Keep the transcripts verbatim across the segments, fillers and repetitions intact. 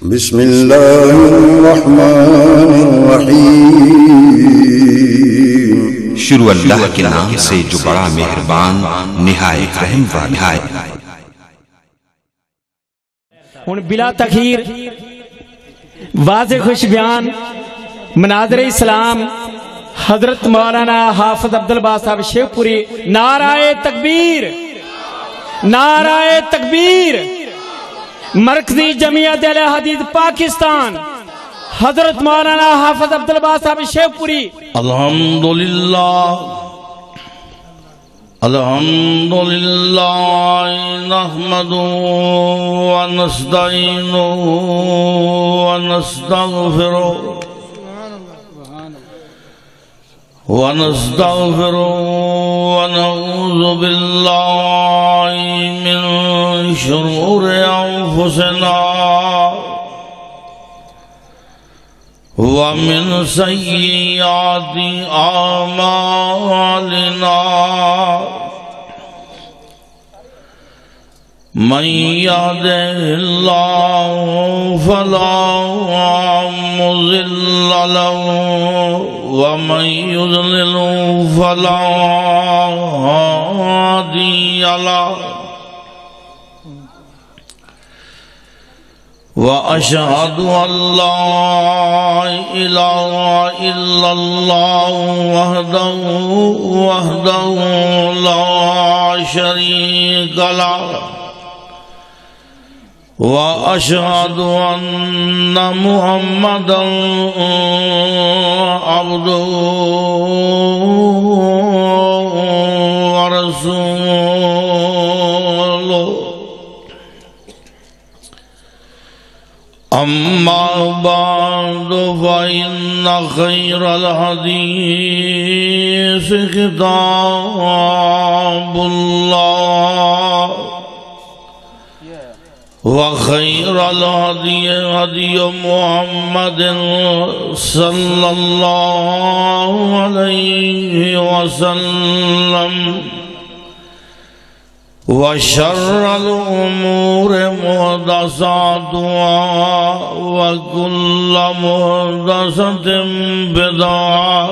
بسم اللہ الرحمن الرحیم۔ شروع اللہ کے نام سے جو بڑا مہربان نہایت رحم والا ہے۔ ہن بلا تخیر واضح خوش بیان مناظر اسلام حضرت مولانا حافظ عبدالباسط صاحب شیخ پوری۔ نعرہ تکبیر، نعرہ تکبیر۔ مرکزی جمعیت اہل حدیث پاکستان حضرت مولانا حافظ عبدالباسط صاحب شیخ پوری۔ الحمدللہ الحمدللہ نحمدہ ونستعینہ ونستغفرہ ونستغفرہ ونعوذ باللہ من شرور انفسنا ومن سیئات اعمالنا من يهده الله فلا مضل له ومن يضلل فلا هادي له وأشهد أن لا إله إلا الله وحده وحده لا شريك له وأشهد أن محمدا عبده ورسوله أما بعد فإن خير الحديث كتاب الله وخير الهدي هدي محمد صلى الله عليه وسلم وشر الأمور محدثاتها وكل محدثة بدعة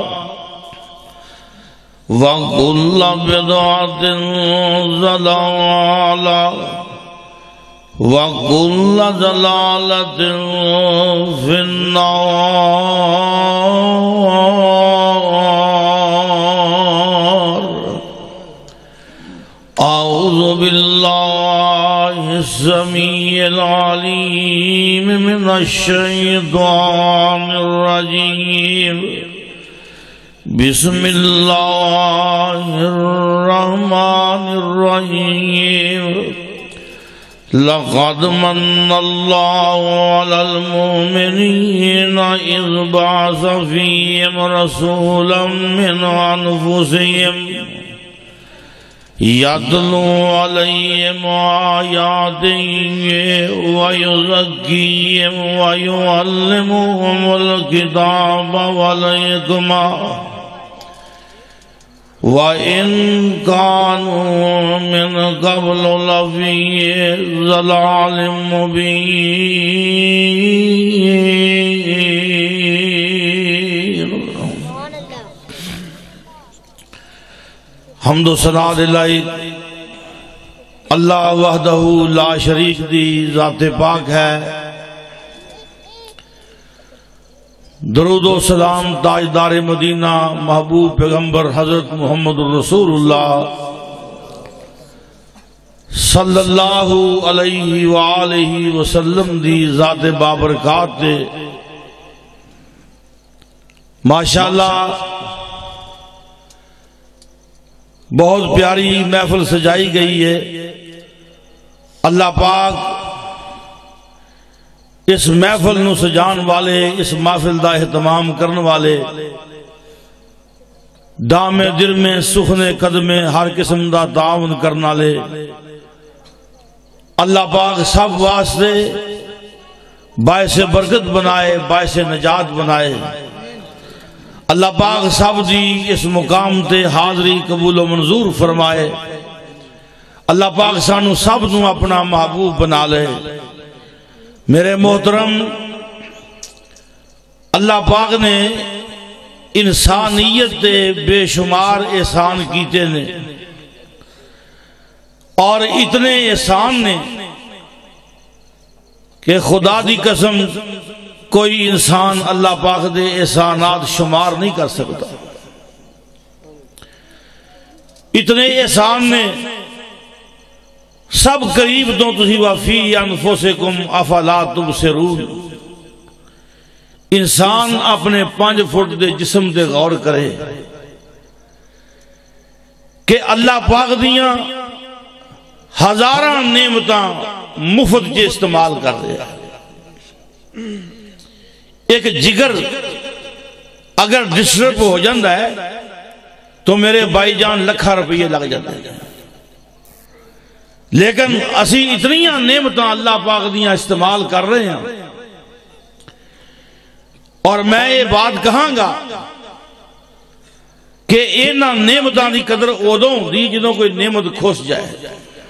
وكل بدعة ضلالة وَكُلَّ ضَلَالَةٍ فِي النَّارِ۔ أعوذ بالله السميع العليم من الشيطان الرجيم۔ بسم الله الرحمن الرحيم۔ لقد من الله على المؤمنين إذ بعث فيهم رسولا من أنفسهم يتلو عليهم آياته ويزكيهم ويعلمهم الكتاب والحكمة وَإِن كَانُوا مِن قَبْلُ لَفِي ضَلَالٍ مُبِينٍ۔ حمد و ثنا للہ اللہ وحدہ لا شریک دی ذات پاک ہے۔ درود و سلام تاجدار مدینہ محبوب پیغمبر حضرت محمد الرسول اللہ صلی اللہ علیہ وآلہ وسلم دی ذات بابرکات دے۔ ماشاءاللہ بہت پیاری محفل سجائی گئی ہے۔ اللہ پاک اس محفل نو سجان والے، اس محفل دا اہتمام کرن والے، دامے در میں سخنے قدمے ہر قسم دا تعاون کرنا لے، اللہ پاک سب واسطے باعث برکت بنائے، باعث نجات بنائے۔ اللہ پاک سب دی اس مقام تے حاضری قبول و منظور فرمائے۔ اللہ پاک سانو سب نو اپنا محبوب بنا لے۔ میرے محترم، اللہ پاک نے انسانیت دے بے شمار احسان کیتے نے، اور اتنے احسان نے کہ خدا دی قسم کوئی انسان اللہ پاک دے احسانات شمار نہیں کر سکتا۔ اتنے احسان نے، سب قریب تو تسی وفی انفسکم افلا تبصرون۔ انسان اپنے پانچ فٹ دے جسم دے غور کرے کہ اللہ پاک دیاں ہزاراں نعمتاں مفت کے استعمال کر رہے ہیں۔ ایک جگر اگر ڈسٹرب ہو جاندہ ہے تو میرے بھائی جان لکھا روپیے لگ جاتے ہیں، لیکن اسی اتنی نعمتاں اللہ پاک دیاں استعمال کر رہے ہیں۔ اور میں یہ بات کہاں گا کہ اینا نعمتاں دی قدر ادوں دی جدوں کوئی نعمت کھوس جائے۔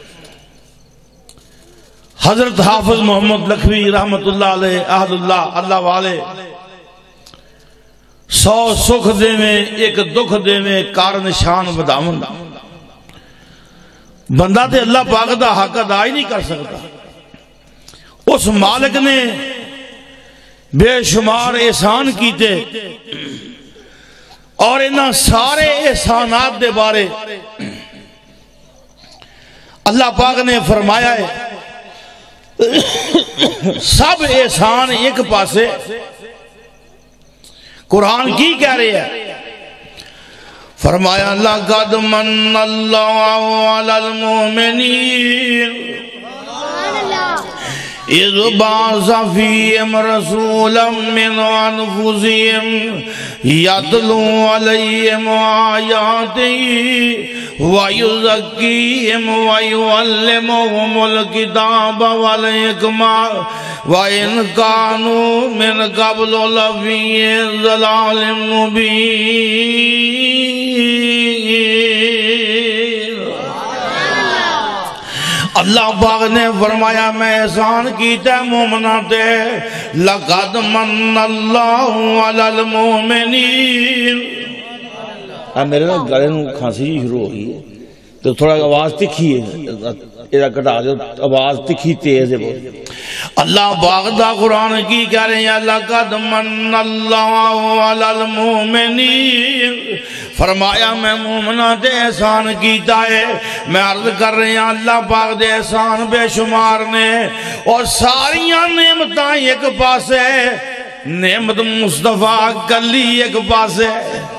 حضرت حافظ محمد لکھوی رحمت اللہ علیہ احد اللہ اللہ والے سو سکھ دے میں ایک دکھ دے میں کار نشان بداون، بندہ تے اللہ پاک دا حق ادا ہی نہیں کر سکتا۔ اس مالک نے بے شمار احسان کیتے، اور انہاں سارے احسانات دے بارے اللہ پاک نے فرمایا ہے، سب احسان ایک پاسے۔ قرآن کی کہہ رہے ہیں؟ فرمایا لَقَدْ مَنَّ اللَّهُ عَلَى الْمُؤْمِنِينَ اِذْ بَعَثَ فِيهِمْ رَسُولًا مِّنْ أَنفُسِهِمْ يَتْلُو عَلَيْهِمْ آيَاتِهِ وَيُزَكِّيهِمْ وَيُعَلِّمُهُمُ الْكِتَابَ وَالْحِكْمَةَ وَإِنْ كَانُوا مِنْ قَبْلُ لَفِي ضَلَالٍ مُبِينٍ۔ اللہ پاک نے فرمایا میں احسان کیتا ہے مومنہ تے، لَقَدْ مَنَّ اللَّهُ عَلَى الْمُؤْمِنِينَ۔ اب میرے نا گلے نو کھانسی شروع ہو گئی ہے تو تھوڑا آواز تکھی ہے، ایرا کٹا دے آواز تکھی تیز ہے بہت۔ اللہ پاک دا قرآن کی کہہ رہے ہیں لَقَدْ مَنَّ اللَّهُ عَلَى الْمُؤْمِنِينَ، فرمایا میں مومنہ دے احسان کیتا ہے۔ میں عرض کر رہے ہیں اللہ پاک دے احسان بے شمار نے، اور ساریاں نعمتاں ایک پاس ہے، نعمت مصطفیٰ کلی ایک پاس ہے،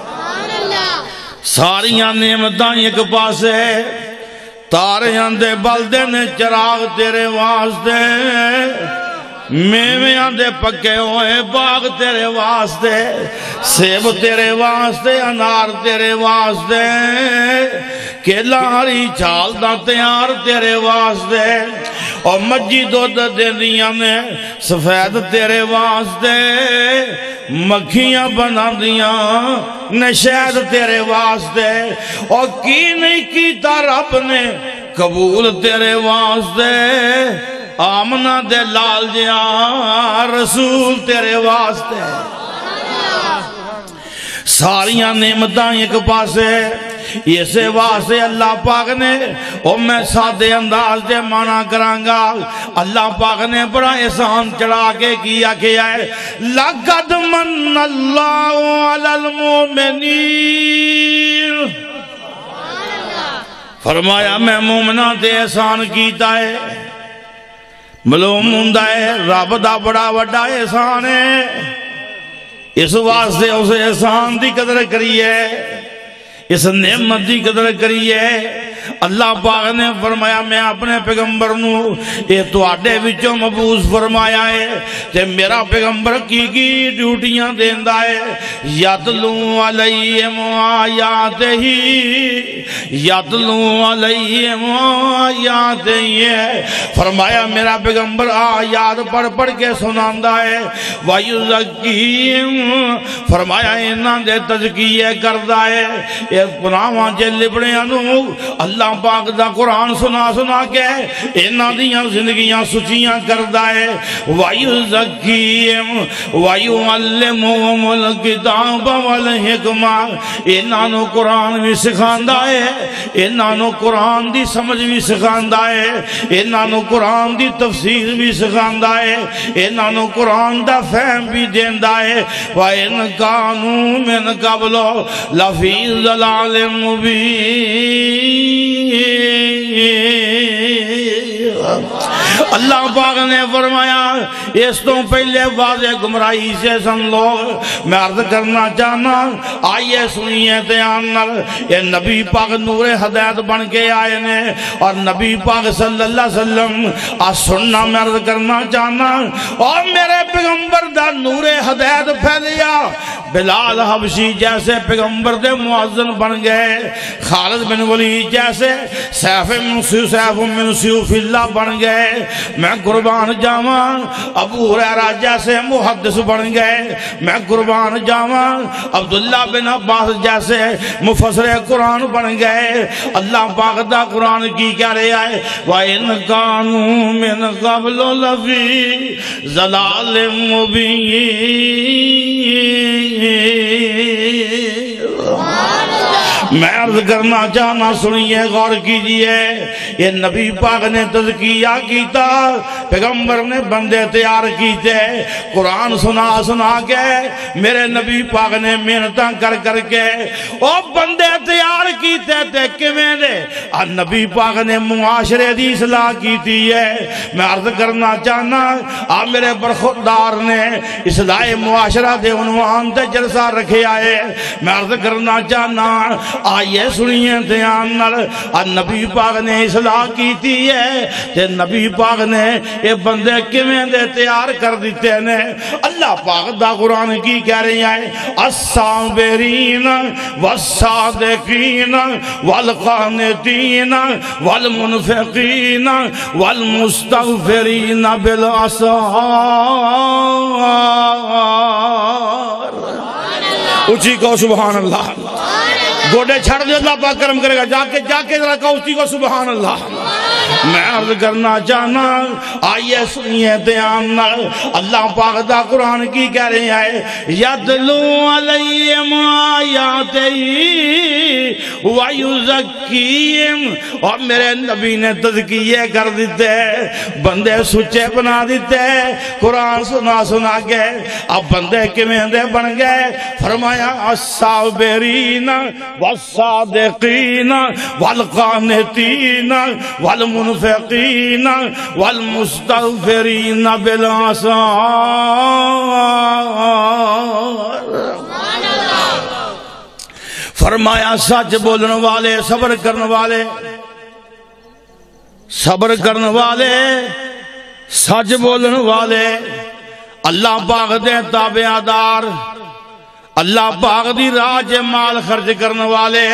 ساریاں نعمتاں ایک پاس ہے۔ تاریاں دے بلدے نے چراغ تیرے واسطے، میویاں دے پکے ہوئے باغ تیرے واسطے، سیب تیرے واسطے، انار تیرے واسطے، کیلا ہری چھال دا تیار تیرے واسطے، اور مجھی دودھ دے دیاں نے سفید تیرے واسطے، مکھیاں بنا دیاں نشید تیرے واسطے، اور کی نہیں کیتا رب نے قبول تیرے واسطے، آمنہ دے لال جیا رسول تیرے واسطے۔ ساریاں نعمتاں ایک پاسے، اسے واسطے اللہ پاک نے، اور میں سادے انداز دے مانا کرانگا، اللہ پاک نے بڑا احسان چڑھا کے کیا کیا ہے۔ لَقَدْ مَنَّ اللَّهُ عَلَى الْمُؤْمِنِينَ، فرمایا میں مومنہ دے احسان کیتا ہے۔ معلوم ہوندہ ہے رب دا بڑا بڑا احسان ہے، اس واسطے اس احسان دی قدر کریے، اس نعمت دی قدر کریے۔ اللہ پاک نے فرمایا میں اپنے پیغمبر نو یہ تواڈے وچوں مبعوث فرمایا ہے، تے میرا پیغمبر کی کی ڈیوٹیاں دیندا ہے، یتلو علیہم آیاتہ، یتلو علیہم آیاتہ، فرمایا میرا پیغمبر آیات پڑھ پڑھ کے سناندا ہے، وَيُزَكِّيهِمْ، فرمایا انہاں دے تزکیے کردا ہے۔ یہ گناہاں جے لبڑیاں نو اللہ اللہ پاک دا قرآن سنا سنا کے انہاں دیاں زندگیاں سچیاں کردا ہے وَيُزَكِّيهِمْ وَيُعَلِّمُهُمُ الْكِتَابَ وَالْحِکْمَةَ انہاں نو قرآن بھی سکھاندا ہے انہاں نو قرآن دی سمجھ بھی سکھاندا ہے انہاں نو قرآن دی تفسیر بھی سکھاندا ہے انہاں نو قرآن دا فہم بھی دیندا ہے وَإِنْ كَانُوا مِنْ قَبْلُ لَفِي ضَلَالٍ مُبِينٍ اللہ پاک نے فرمایا اس تو پہلے واضح گمراہی سے سن لوگ میں عرض کرنا چاہنا آئیے سنیے دھیان نال یہ نبی پاک نور ہدایت بن کے آئے نے اور نبی پاک صلی اللہ علیہ وسلم آج سننا میں عرض کرنا چاہنا اور میرے پیغمبر دا نور ہدایت پھیلیا بلال حبشی جیسے پیغمبر دے معزن بن گئے خالد بن ولید جیسے سیف من سیف سیف من سیوف اللہ بن گئے میں قربان جاواں ابو ہریرہ جیسے محدث بن گئے میں قربان جاواں عبداللہ بن عباس جیسے مفسر قرآن بن گئے اللہ پاک دا قرآن کی کہہ رہا ہے وَإِنْ كَانُوا مِنْ قَبْلُ لَفِي ضَلَالٍ مُبِينٍ میں عرض کرنا چاہنا سنیے غور کیجئے یہ نبی پاک نے تذکیہ کیتا پیغمبر نے بندے تیار کیتے قرآن سنا سنا کے میرے نبی پاک نے محنتاں کر کر کے او بندے تیار کیتے تھے کیویں دے اور نبی پاک نے معاشرے دی اصلاح کیتی ہے میں عرض کرنا چاہنا آپ میرے برخوردار نے اصلاح معاشرہ دے عنوان تے جلسہ رکھے آئے میں عرض کرنا چاہنا آئیے سنیے دھیان نال اور نبی پاک نے اصلاح کیتی ہے تے نبی پاک نے یہ بندے کیویں دے تیار کر دیتے ہیں اللہ پاک دا قرآن کی کہہ رہی ہے الصابرین والصادقین والقانتین والمنفقین والمستغفرین بالاسحار اچھی کو سبحان اللہ گوڑے چھڑ دے اللہ پاک کرم کرے گا جا کے جا کے ذرا کہو اسی کو سبحان اللہ میں عرض کرنا چاہنا آئیے سنیے دھیان نال اللہ پاک دا قرآن کی کہہ رہے ہیں یدلو علیہم آیاتہی ویزکیم اور میرے نبی نے تذکیہ کر دیتے بندے سچے بنا دیتے قرآن سنا سنا کے اب بندے کیویں دے بن گئے فرمایا الصابرین والصادقین والقانتین والمنفقین والمستغفرین بالاسحار فرمایا سچ بولن والے صبر کرن والے صبر کرن والے سچ بولن والے اللہ پاک دے تابعدار اللہ پاک دی راہ چ مال خرچ کرن والے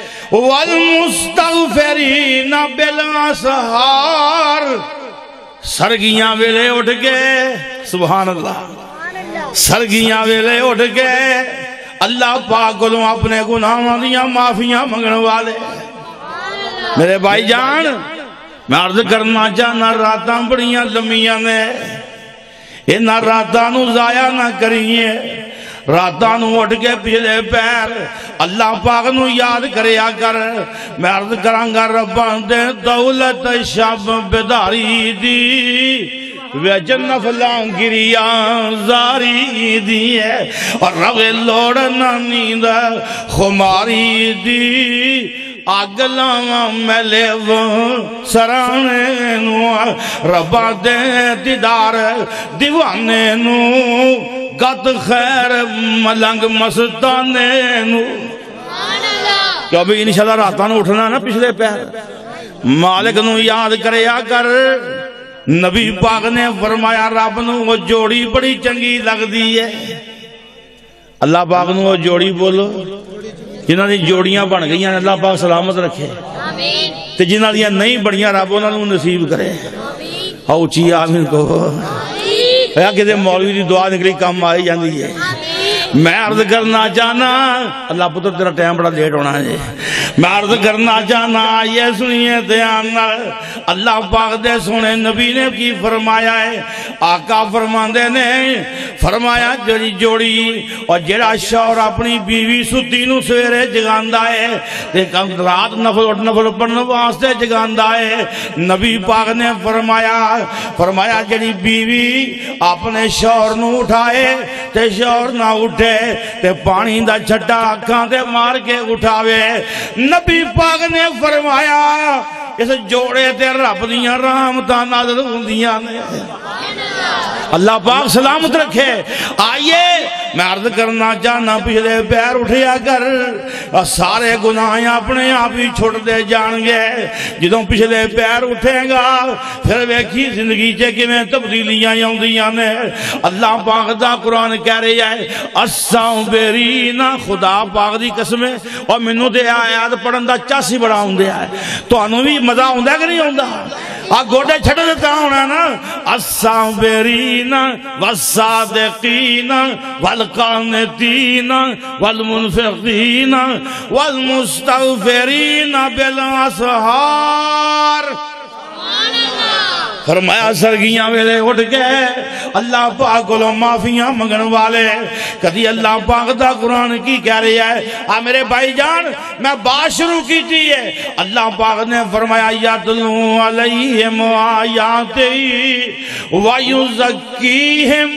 والمستغفرین بالاسحار سرگیاں ویلے اٹھ کے سبحان اللہ سرگیاں ویلے اٹھ کے اللہ پاک کو اپنے گناہوں دیاں معافیاں منگن والے میرے بھائی جان میں عرض کرنا چاہنا راتاں بڑیاں لمیاں نے انہاں راتاں نو ضائع نہ کریے راتاں نو اٹھ کے پچھلے پیر اللہ پاک نو یاد کریا کر میں عرض کرانگا رباں دے دولت شب بیداری دی ویجن نفلاں گریاں زاری دی ہے اور روے لوڑنا نیند خماری دی آگلاں ملے وہ سرانے نو ربا دے دیدار دیوانے نو گت خیر ملنگ مستانے نو کہ ابھی انشاءاللہ راتانو اٹھنا نا پچھلے پیر مالک نو یاد کریا کر نبی پاک نے فرمایا رب نو وہ جوڑی بڑی چنگی لگ دی ہے اللہ پاک نو وہ جوڑی بولو جنہاں دی جوڑیاں بن گئی ہیں اللہ پاک سلامت رکھے تے جنہاں دی نہیں بڑیاں رب انہاں نو نصیب کرے آؤ چی آمین کو یا کہتے مولوی دی دعا نکلی کام آئی جاندی ہے میں عرض کرنا چاہنا اللہ پتر تیرا ٹائم بڑا لیٹ ہونا ہے میں عرض کرنا چاہنا یہ سنیے دھیان نال اللہ پاک دے سونے نبی نے کی فرمایا ہے آقا فرماندے نے فرمایا جڑی جوڑی اور جڑا شوہر اپنی بیوی ستی نو سویرے جگاندا ہے تے رات نفل نفل پڑھن واسطے جگاندا ہے نبی پاک نے فرمایا فرمایا جڑی بیوی اپنے شوہر نو اٹھائے تے شوہر نہ اٹھے تے پانی دا چھٹا اکھاں تے مار کے اٹھاوے نبی پاک نے فرمایا اس جوڑے تے رب دیاں رحمتاں نازل ہوندیاں نے اللہ پاک سلامت رکھے آئیے میں عرض کرنا چاہنا پچھلے پیر اٹھیا کر سارے گناہیں اپنے آپ ہی چھوڑ دے جان گے جدوں پچھلے پیر اٹھیں گا پھر ویکھی زندگی چے کہ میں تبدیلیاں ہوندیاں نے اللہ پاک دا قرآن کہہ رہی ہے الصابرین خدا پاک دی قسمیں اور منو دے آیات پڑھن دا چاسی بڑا ہوندے ہے تو انہوں بھی مزہ ہوندہ کہ نہیں ہوندہ آ گوڑے چھڑ دیتا ہونا نا الصابرین والصادقین والقانتین والمنفقین والمستغفرین بالاسحار فرمایا سرگیاں ویلے اٹھ گئے اللہ پاک کو معافیاں منگن والے کدی اللہ پاک دا قرآن کی کہہ رہی ہے آ میرے بھائی جان میں بات شروع کی تھی ہے اللہ پاک نے فرمایا یاتلو علیہم آیاتی ویزکیہم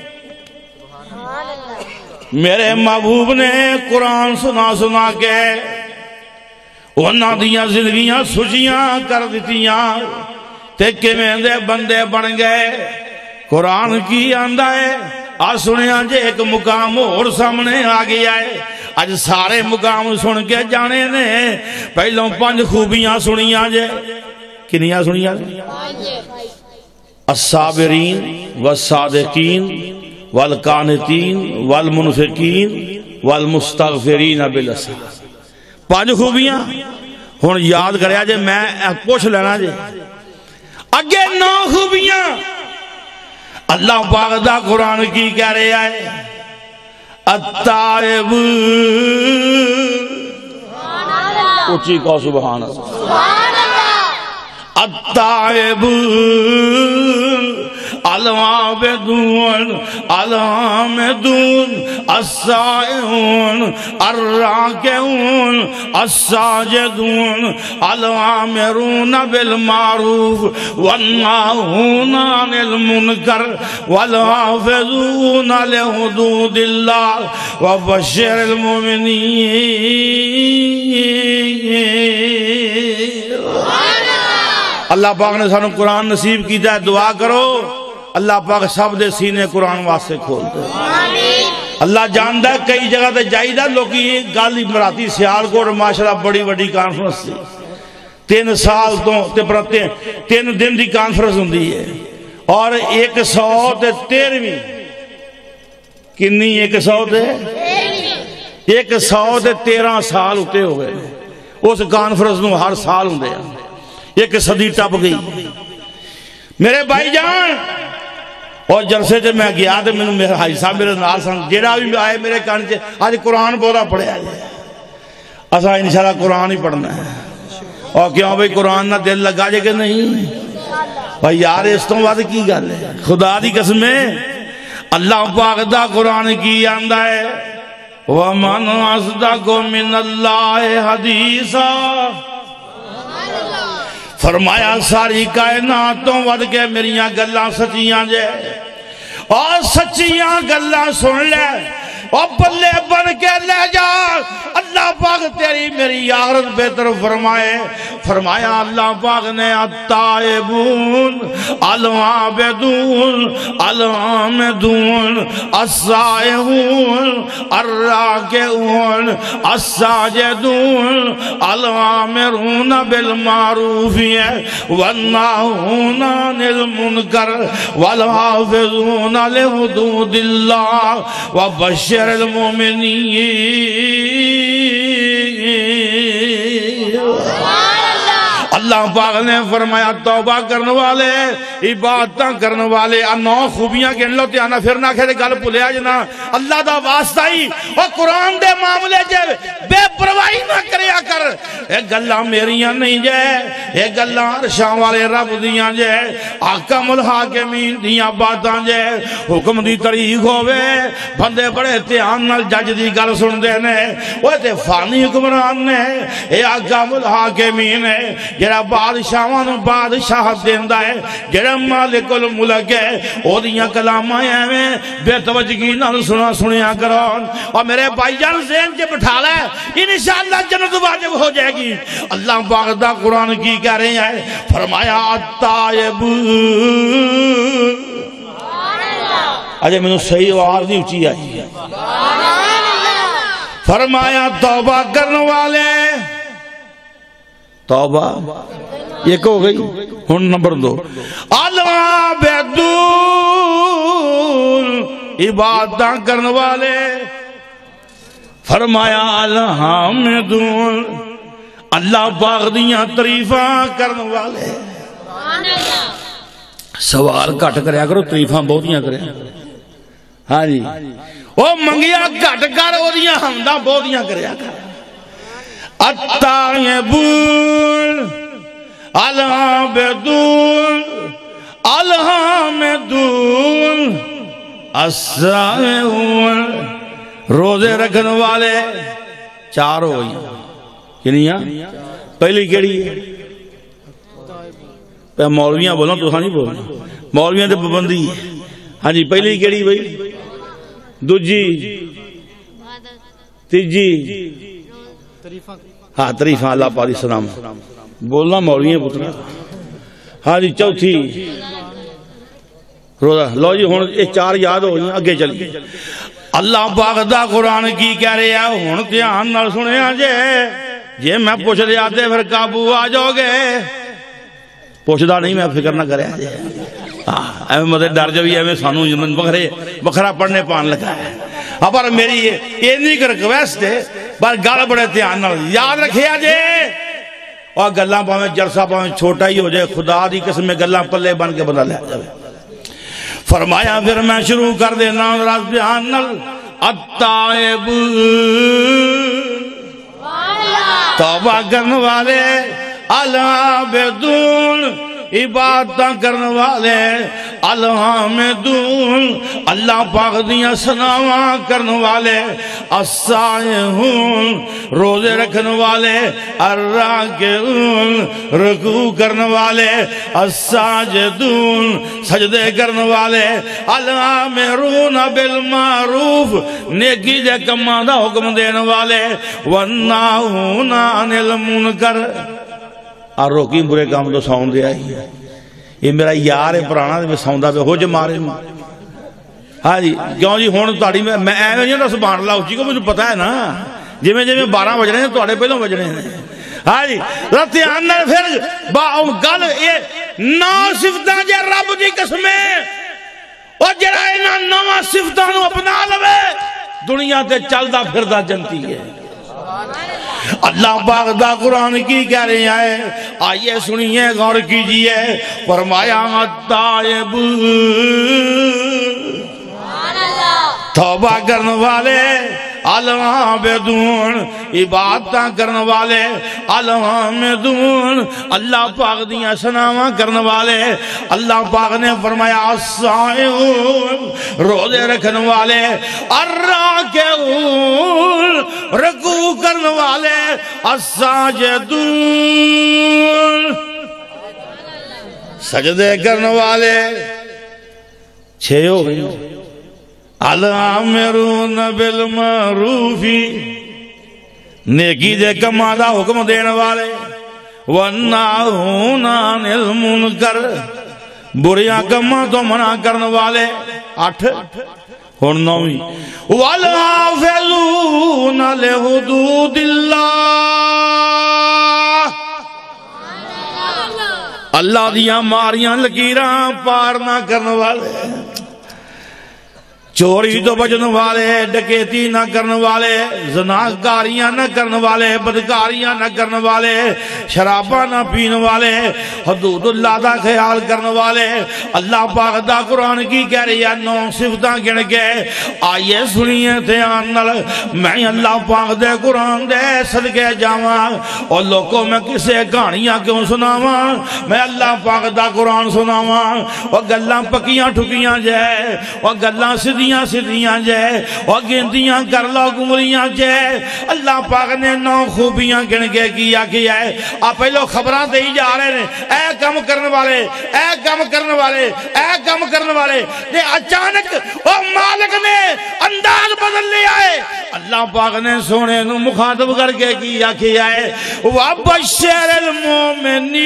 میرے محبوب نے قرآن سنا سنا کے انہاں دیاں زندگیاں سجیاں کر دیتیاں تے کیویں دے بندے بن گئے قرآن کی آندا ہے آ سنیا جے ایک مقام اور سامنے آ گیا ہے اج سارے مقام سن کے جانے نے پہلوں پانچ خوبیاں سنیاں جے کنیاں سنیاں جے الصابرین والصادقین والقانتین والمنفقین والمستغفرین بالاسحار پانچ خوبیاں ہن یاد کریا جے میں پوچھ لینا جے اگے نو خوبیاں اللہ پاک دا قرآن کی کہہ رہا ہے التائب اچھی کو سبحان اللہ التائب العابدون الحامدون السائحون الراکعون الساجدون العامرون بالمعروف والناہون عن المنکر والحافظون لحدود اللہ وبشر المؤمنین اللہ پاک نے سانو قرآن نصیب کیتا ہے دعا کرو اللہ پاک سب دے سینے قرآن واسطے کھول دے اللہ جاندہ ہے کئی جگہ تے جائی دا لوگی گالی مراتی سیال کو اور ماشاءاللہ بڑی بڑی کانفرنس تھی تین سال تو تے تین دن دی کانفرنس ہوندی ہے اور ایک سو تے تیرویں کنی ایک سو تے ایک سو تے تیرہ سال ہوتے ہوئے اس کانفرنس نو ہر سال ہوندے ہیں ایک صدی ٹپ گئی میرے بھائی جان اور جلسے جب میں گیا تھا میں میرے حاجی صاحب میرے نال سن جیڑا بھی آئے میرے کان سے آج قرآن بولا پڑھے آئے اسا انشاءاللہ قرآن ہی پڑھنا ہے اور کیوں بھئی قرآن نہ دل لگا جے کہ نہیں بھئی یار اس تو بات کی گل ہے خدا دی قسمیں اللہ پاک دا قرآن کی آندہ ہے وَمَنْ أَصْدَقُ مِنَ اللَّهِ حَدِيثًا فرمایا ساری کائناتوں ود کے میریاں گلاں سچیاں جے اور سچیاں گلاں سن لے اور بلے بن کے لے جا اللہ پاک تیری میری آخرت بہتر فرمائے فرمایا اللہ پاک نے التائبون العابدون الحامدون السائحون الراکعون الساجدون العامرون بالمعروف والناہون عن المنکر والحافظون لحدود اللہ وبشر المؤمنین اللہ پاک نے فرمایا توبہ کرنے والے عبادتاں کرنے والے نو خوبیاں گن لو تے آنا پھر نہ کہے گل بھولیا جنا اللہ دا واسطہ ہی اور قرآن دے معاملے جے بے پرواہی نہ کریا کر اے گلاں میریاں نہیں جے اے گلاں عرشاں والے رب دیاں جے حکم الحاکمین دیاں باتاں جے حکم دی طریق ہووے بندے بڑے دھیان نال جج دی گل سن دے نے اوے تے فانی حکمران نے اے حکم الحاکمین ہے جڑا بادشاہاں نوں بادشاہت دیندا ہے جڑا مالک الملک ہے او دیاں کلاماں ایویں بے توجہی نال سنا سنیا کرو اور میرے بھائی جان ذہن چ بٹھا لے انشاءاللہ جنت واجب ہو جائے گی اللہ پاک دا قرآن کی کہہ رہے ہیں فرمایا التائب اجے میں نے صحیح آواز نہیں اونچی آئی فرمایا توبہ کرنے والے توبہ ایک ہو گئی ہن نمبر دو العابدون عبادتاں کرنے والے فرمایا الحمدون اللہ پاک دیاں تعریفاں کرنے والے سوال کٹ کریا کرو تعریفاں بہتیاں کریا ہاں جی او منگیا کٹ کر او دیاں حمداں بہتیاں کریا کر التائبون العابدون الحمدون السائحون روزے رکھنے والے چار ہو گئی کنیاں پہلی کیڑی ہے پہ مولویاں بولنا تو ہاں نہیں بولنا مولویاں دے پابندی ہاں جی پہلی کیڑی بھائی دوجی تیجی ہاں تعریفاں اللہ پاک دی سلام بولنا مولویاں پترا ہاں جی چوتھی روزہ لو جی ہن یہ چار یاد ہو گئی اگے چلیے اللہ پاک دا قرآن کی کہہ رہے ہیں ہن دھیان نال سنیا جے جے میں پوچھ لیا تے پھر قابو آ جاؤ گے پوچھدا نہیں میں فکر نہ کریا جے ایویں مدد ڈر جو بھی ایویں سانو بکھرے بکھرا پڑھنے پان لگا ہے ہاں پر میری یہ نہیں کر ریکویسٹ ہے پر گل بڑے دھیان نال یاد رکھیا جے اور گلاں پاویں جلسہ پاویں چھوٹا ہی ہو جائے خدا دی قسم میں گلاں پلے بن کے بندہ لے جائے فرمایا پھر میں شروع کر دینا راز بیان نل التائب توبہ کرنے والے العابدون عبادتاں کرنے والے الحمدون اللہ پاک دیاں ثناواں کرنے والے السائحون روزے رکھنے والے الراکعون رکوع کرنے والے الساجدون سجدے کرنے والے الامرون بالمعروف نیکی دے کماں دا حکم دینے والے والناہون عن المنکر اور روکی برے کام تو ساؤں دے آئی یہ میرا یار ہے پرانا میں ساؤں دا پہ ہو جو مارے ہاں جی کیوں جی ہون تاڑی میں میں ایویں نہیں دا سبحان اللہ اچھی کو مجھے پتا ہے نا جی میں جی میں بارہ بج رہے ہیں تو آڑے پہلوں بج رہے ہیں ہاں جی رتی آنر پھر گل یہ نا صفتاں جے رب دی قسمیں اور جڑا اینا نواں صفتاں نو اپنا لوے دنیا تے چل دا پھر دا جنتی ہے اللہ پاک دا قرآن کی کہہ رہے ہیں آئیے سنیے غور کیجئے فرمایا التائب توبہ کرنے والے العابدون عبادتاں کرنے والے الحمدون اللہ پاک دیاں ثناواں کرنے والے اللہ پاک نے فرمایا السائحون روزے رکھنے والے الراکعون رکوع کرنے والے الساجدون سجدے کرنے والے چھ ہو گئی الامرون بالمعروف نیکی دے کماں دا حکم دینے والے والناہون عن المنکر بریاں کماں تو منع کرنے والے آٹھ ہن نویں والحافظون لحدود اللہ اللہ دیاں ماریاں لکیراں پار نہ کرنے والے چوری تو بچن والے، ڈکیتی نہ کرن والے، زناکاریاں نہ کرن والے، بدکاریاں نہ کرن والے، شرابہ نہ پین والے، حدود اللہ دا خیال کرن والے۔ اللہ پاک دا قرآن کی کہہ رہی ہے نو صفتاں گن کے آئیے سنیے دھیان نال، میں اللہ پاک دے قرآن دے صدقے جاواں اور لوگوں میں کسے کہانیاں کیوں سناواں، میں اللہ پاک دا قرآن سناواں۔ اور گلاں پکیاں ٹھکیاں جے، اور گلاں سدیاں سدیاں جے، اور گندیاں کر لو گمریاں جے۔ اللہ پاک نے نو خوبیاں گن کے کیا کیا ہے۔ آپ پہلو خبراں دے ہی جا رہے ہیں، اے کم کرنے والے، اے کم کرنے والے، اے کم کرنے والے، تے اچانک او مالک نے انداز بدل لیا ہے۔ اللہ پاک نے سونے نو مخاطب کر کے کیا کیا ہے وَبَشِّرِ الْمُؤْمِنِينَ،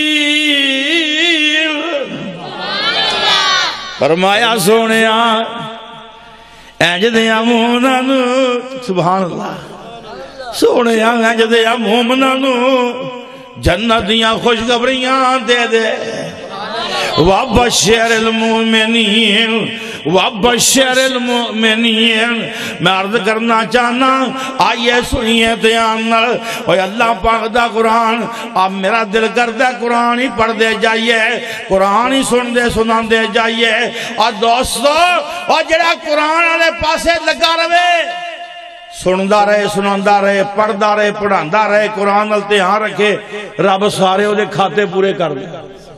فرمایا سونیا اینج دیا مومناں نو، سبحان اللہ، سونیا اینج دیا مومناں نو جنت دیاں خوشخبریاں دے دے۔ وَبَشِّرِ الْمُؤْمِنِينَ وَبَشِّرِ الْمُؤْمِنِينَ، میں عرض کرنا چاہنا آئیے سنیے دھیان نال، اور اللہ پاک دا قرآن اب میرا دل کردہ قرآن ہی پڑھ دے جائیے، قرآن ہی سن دے سنا دے جائیے۔ اور دوستو اور جڑا قرآن آنے پاسے لگا رہے، سندا رہے سناندا رہے، پڑھدا رہے پڑھاندا رہے، قرآن التہاں رکھے، رب سارے وہ دے کھاتے پورے کر دے،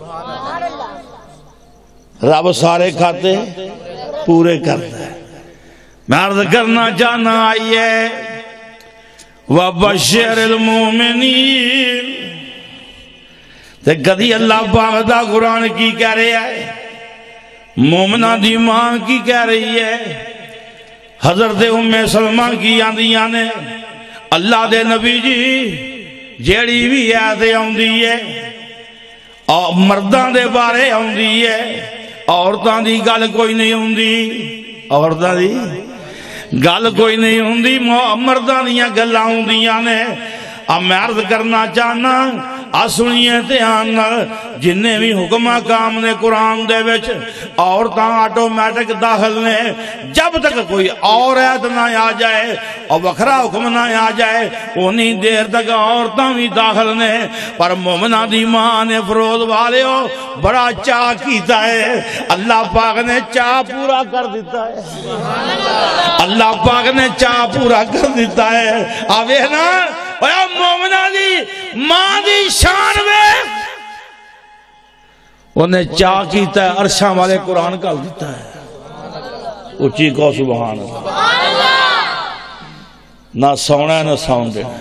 رب سارے کھاتے پورے کرتا ہے۔ میں عرض کرنا چاہنا آئیے وَبَشِّرِ الْمُؤْمِنِينَ، تے کدی اللہ پاک دا قرآن کی کہہ رہے ہے، مومنہ دی ماں کی کہہ رہی ہے، حضرت ام سلمہ کی آندیاں نے اللہ دے نبی جی جیڑی بھی آیت آندی ہے اور مردان دے بارے آندی ہے، عورتاں دی گل کوئی نہیں ہوندی، عورتاں دی گل کوئی نہیں ہوندی، مرداں دیاں گلاں ہوندیاں نے۔ اب میں عرض کرنا چاہنا آ سنیے دھیان نال، جنہیں بھی حکمہ کام نے قرآن دے وچ عورتاں آٹومیٹک داخل نے، جب تک کوئی اور آیت نہ آ جائے اور وکھرا حکم نہ آ جائے انہی دیر تک عورتاں بھی داخل نے۔ پر مومنہ دی ماں نے فروز والے ہو بڑا چاہ کیتا ہے، اللہ پاک نے چاہ پورا کر دیتا ہے، اللہ پاک نے چاہ پورا کر دیتا ہے۔ آوے نا اوہ مومنہ دی ماں دی شان میں انہیں چاہ کیتا ہے، عرشاں والے قرآن کل دیتا ہے۔ اچھی کو سبحان اللہ، نہ سونا ہے نہ سون دینا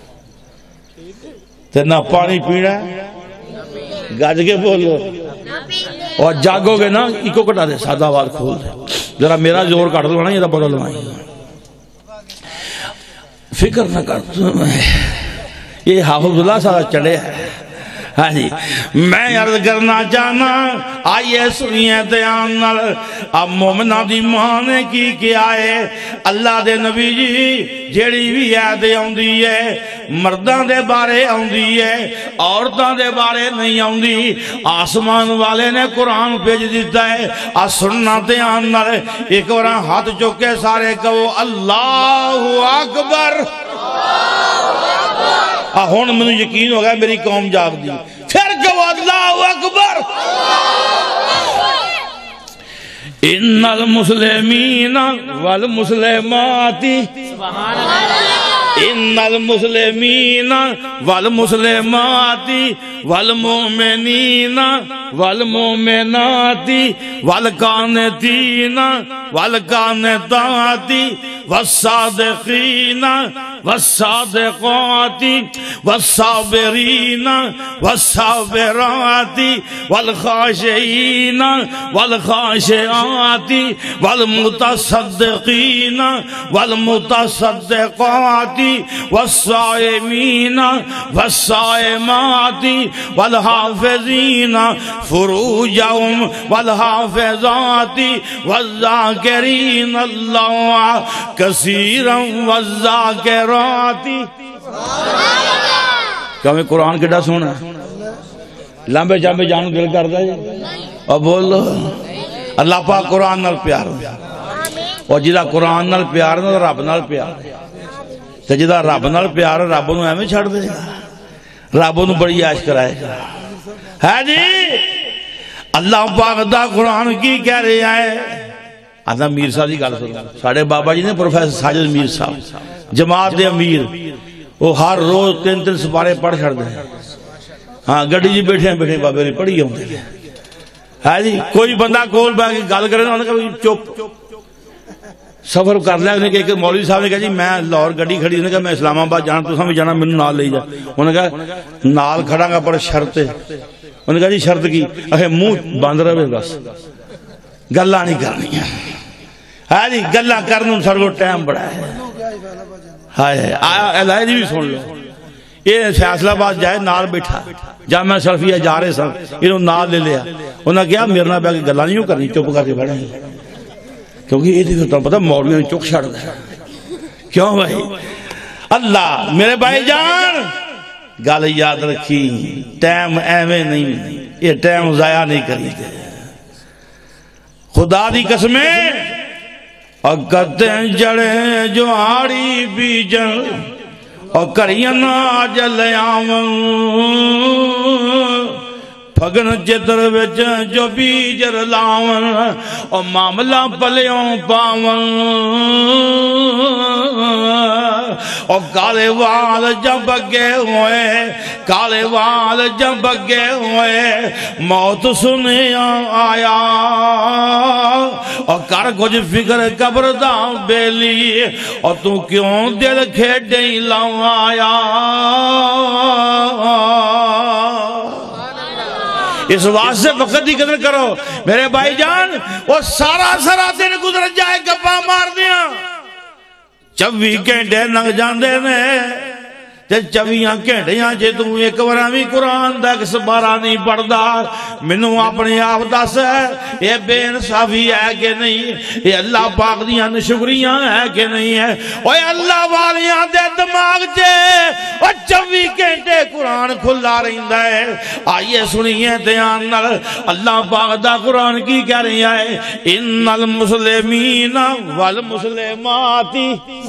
تے نہ پانی پینا ہے، گاج کے بولو اور جاگو گے نا ایکو کٹا دے، سادہ آواز کھول دے، ذرا میرا زور کٹ دو نا، یہ بڑا لمائی فکر نہ کرتا میں، یہ حافظ اللہ سارا چڑھے ہے۔ ہاں جی میں عرض کرنا چاہنا آئیے سنیے دھیان نال، اب مومنہ دی ماں نے کی کیا ہے، اللہ دے نبی جی جیڑی بھی آیت آندی ہے مرداں دے بارے آندی ہے، عورتاں دے بارے نہیں آندی، آسمان والے نے قرآن بھیج دیتا ہے۔ آ سننا دھیان نال، ایک اور ہاتھ چکے سارے کہو اللہ اکبر۔ ہون میں یقین ہو گیا میری قوم جاگ دی، پھر کہو اللہ اکبر۔ ان المسلمین والمسلمات، ان المسلمین والمسلمات والمؤمنین والمؤمنات والقانتین والقانتات والصادقین والصادقات والصابرین والصابرات والخاشعین والخاشعات والمتصدقین والمتصدقات والصائمین والصائمات والحافظین فروجهم والحافظات والذاکرین اللہ کثیرا والذاکرات۔ کہ ہمیں قرآن کیڑا سونا لمبے جامبے جانو دل کر دا جی اور بول لو اللہ پاک قرآن نال پیار ہو۔ اور جدا قرآن نال پیار نال رب نال پیار ہے تے جدا رب نال پیار رب نو ایویں چھڑ دے گا رب نو بڑی عیش کرائے گا ہے جی اللہ پاک دا قرآن کی کہہ رہے ہیں آدھا میر صاحب دی گل سنو ساڑھے بابا جی نے پروفیسر ساجد میر صاحب جماعت دے امیر وہ ہر روز تین تین سپارے پڑھ چھڑ دیں ہاں گڑی جی بیٹھے ہیں بیٹھے بابے نے پڑھی ہوں دے ہے جی کوئی بندہ کول بہ کے گل کرے انہوں نے کہا چپ سفر کر لیا انہیں کہ مولوی صاحب نے کہا جی میں لاہور گڑی کھڑی انہوں نے کہا میں اسلام آباد جانا تو سامنے جانا میں نال لے جا انہوں نے کہا نال کھڑا گا پر شرط ہے انہوں نے کہا جی شرط کی اکھے منہ بند رہے بس گلہ نہیں کرنی ہے ہاں جی گلہ کرنے سر کو ٹائم بڑا ہے ہائے الہی جی بھی سن لو یہ فیصلہ بات جائے نال بیٹھا جب میں سلفیہ جا رہے سن انہوں نال لے لیا انہوں نے کہا میرے نال بیٹھ کے گلہ نہیں کرنی چپ کر کے بیٹھیں کیونکہ یہ دیکھو تو پتہ مولویوں نے چک چھڑ دیا کیوں بھائی اللہ میرے بھائی جان گل یاد رکھی ٹائم ایویں نہیں یہ ٹائم ضائع نہیں کرنی خدا دی قسمیں اور کتیں جڑے جو آڑی بیجن اور کرینا جلے آون پھگن جدر وچ جو بیجر لاون اور معاملہ پلیوں پاون اور کالے وال جب اگے ہوئے کالے وال جب اگے ہوئے موت سنے آیا اور کر کچھ فکر قبر دا بیلی اور تو کیوں دل کھیڑے لاؤں آیا اس واسطے وقت دی قدر کرو میرے بھائی جان وہ سارا سارا دن گزر جائے گپا مار دیا چوی گھنٹے لنگ جاندے نے تے چویاں گھنٹیاں جے تو ایک ورامی قرآن دا ایک سبارہ نہیں پڑھدا منوں اپنے آپ دس ہے یہ بے انصافی ہے کہ نہیں یہ اللہ پاک دیاں نشکریاں ہے کہ نہیں ہے اوہ اللہ والیاں دے دماغ جے اور چوی گھنٹے قرآن کھلا رہندا ہے آئیے سنیے دھیان نال اللہ پاک دا قرآن کی کہہ رہی ہے ان المسلمین والمسلمات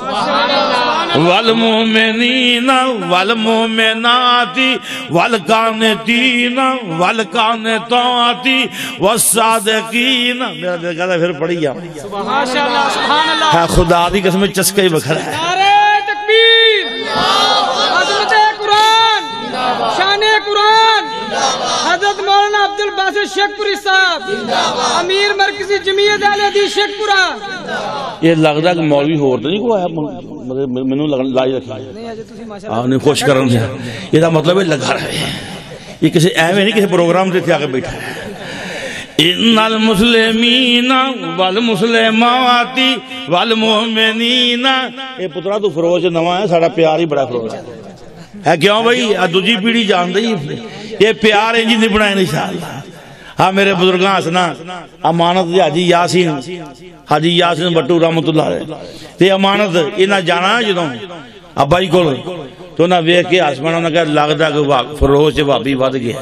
والمؤمنین والمؤمنات والقانتین والقانتات والصادقین میرا دل کہتا ہے پھر پڑھی جاؤ سبحان اللہ خدا دی قسم چسکا ہی بکھر ہے نعرہ تکبیر عظمت قرآن شان قرآن حضرت مولانا عبد الباسط شیخ پوری صاحب امیر مرکزی جمعیت اہل حدیث شیخ پورا یہ لگتا ہے کہ مولوی ہور تو نہیں کوئی آیا منو لائی رکھا آپ نے خوش کرن دیا یہ دا مطلب ہے لگا رہے ہیں یہ کسی ایوے نہیں کسی پروگرام سے تھے آگے بیٹھا ہے ان المسلمین والمسلمات والمؤمنین یہ پترہ تو فروز نواں ہے ساڑھا پیار ہی بڑا فروز ہے کیوں بھائی دوجی پیڑی جان دے یہ پیار انجی نہیں بنائے انشاءاللہ ہاں میرے بزرگاں ہسنا امانت دے حاجی یاسین حاجی یاسین بٹو رحمت اللہ علیہ تے امانت انہاں جانا ہے جدوں ابا جی کول تو نہ ویکھ کے آسمان نے کہا لگدا کہ فروز سے بھابی ود گیا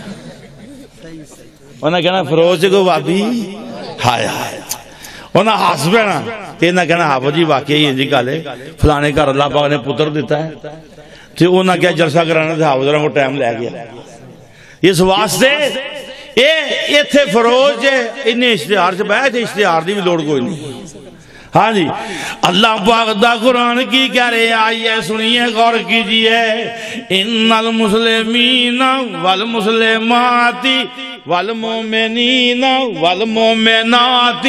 انہاں کہنا فروز کو بھابی ہائے ہائے انہاں ہس پینا تے انہاں کہنا ہاں جی واقعی انجی گل ہے فلانے گھر اللہ پاک نے پتر دیتا ہے تے انہاں کیا جلسہ کرانا تھا حاضراں کو ٹائم لے گیا اس واسطے یہ تھے فروز جے انہیں اشتہار سے بیٹھے تھے اشتہار دی بھی لوڑ کوئی نہیں ہاں جی اللہ پاک دا قرآن کی کہہ رہے آئیے سنیے غور کیجئے ان المسلمین والمسلمات والمؤمنین والمؤمنات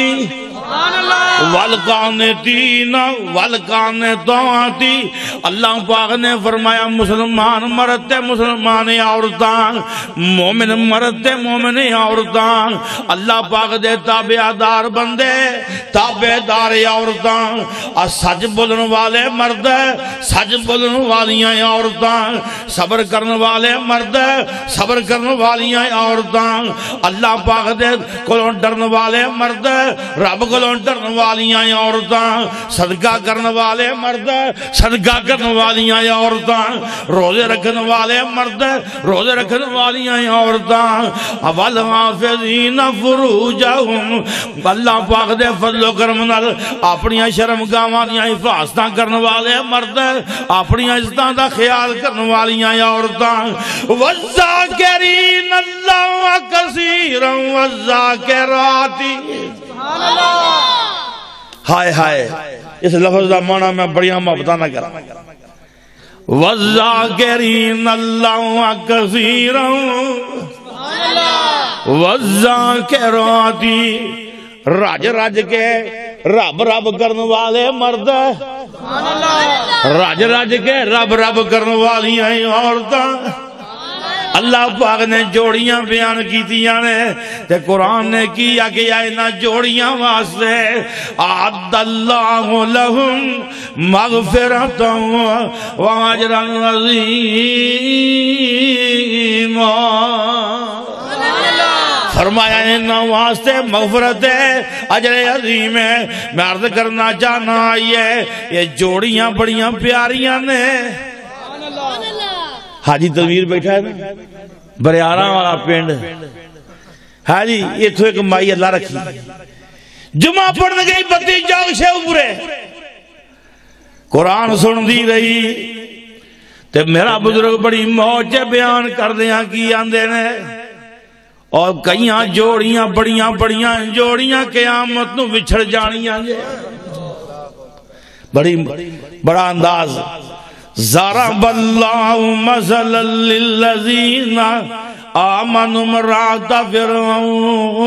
والقانتین والقانتات اللہ پاک نے فرمایا مسلمان مرد مسلمان عورتان مومن مرد مومن عورتان اللہ پاک دے تابعدار بندے تابعدار عورتان سج بولن والے مرد سج بولن والیاں عورتان صبر کرن والے مرد صبر کرن والیاں عورتان اللہ پاک دے کولوں ڈرن والے مرد رب کولوں ڈرن والے والیاں عورتاں صدقہ کرن والے مرد صدقہ کرن والیاں عورتاں روزے رکھن والے مرد روزے رکھن والیاں عورتاں والحافظین فروجہم اللہ پاک دے فضل و کرم نال اپنی شرمگاہاں دیاں حفاظتاں کرن والے مرد اپنی عزتاں دا خیال کرن والیاں عورتاں والذاکرین اللہ کثیرا والذاکرات ہائے ہائے اس لفظ دا معنی میں بڑیاں محبتاں نہ کرا والذاکرین اللہ کثیرا والذاکرات راج راج کے رب رب کرن والے مرد راج راج کے رب رب کرن والیاں عورتاں اللہ پاک نے جوڑیاں بیان کیتیاں نے تے قرآن نے کیا کہ اینا جوڑیاں واسطے اعد اللہ لہم مغفرتا و اجرا عظیما فرمایا انہا واسطے مغفرت ہے اجر عظیم ہے میں عرض کرنا چاہنا آئیے یہ جوڑیاں بڑیاں پیاریاں نے حاجی تنویر بیٹھا ہے نا بریارہ والا پینڈ ہاں جی یہ تو ایک مائی اللہ رکھی جمعہ پڑھنے گئی بتی جاگ سے اوپرے قرآن سن دی رہی تے میرا بزرگ بڑی موج بیان کر دیا کی آندے نے اور کئیاں جوڑیاں بڑیاں بڑیاں جوڑیاں قیامت نو بچھڑ جانیاں جے بڑی بڑا انداز ضرب اللہ مثلا للذین آمنوا امرأۃ فرعون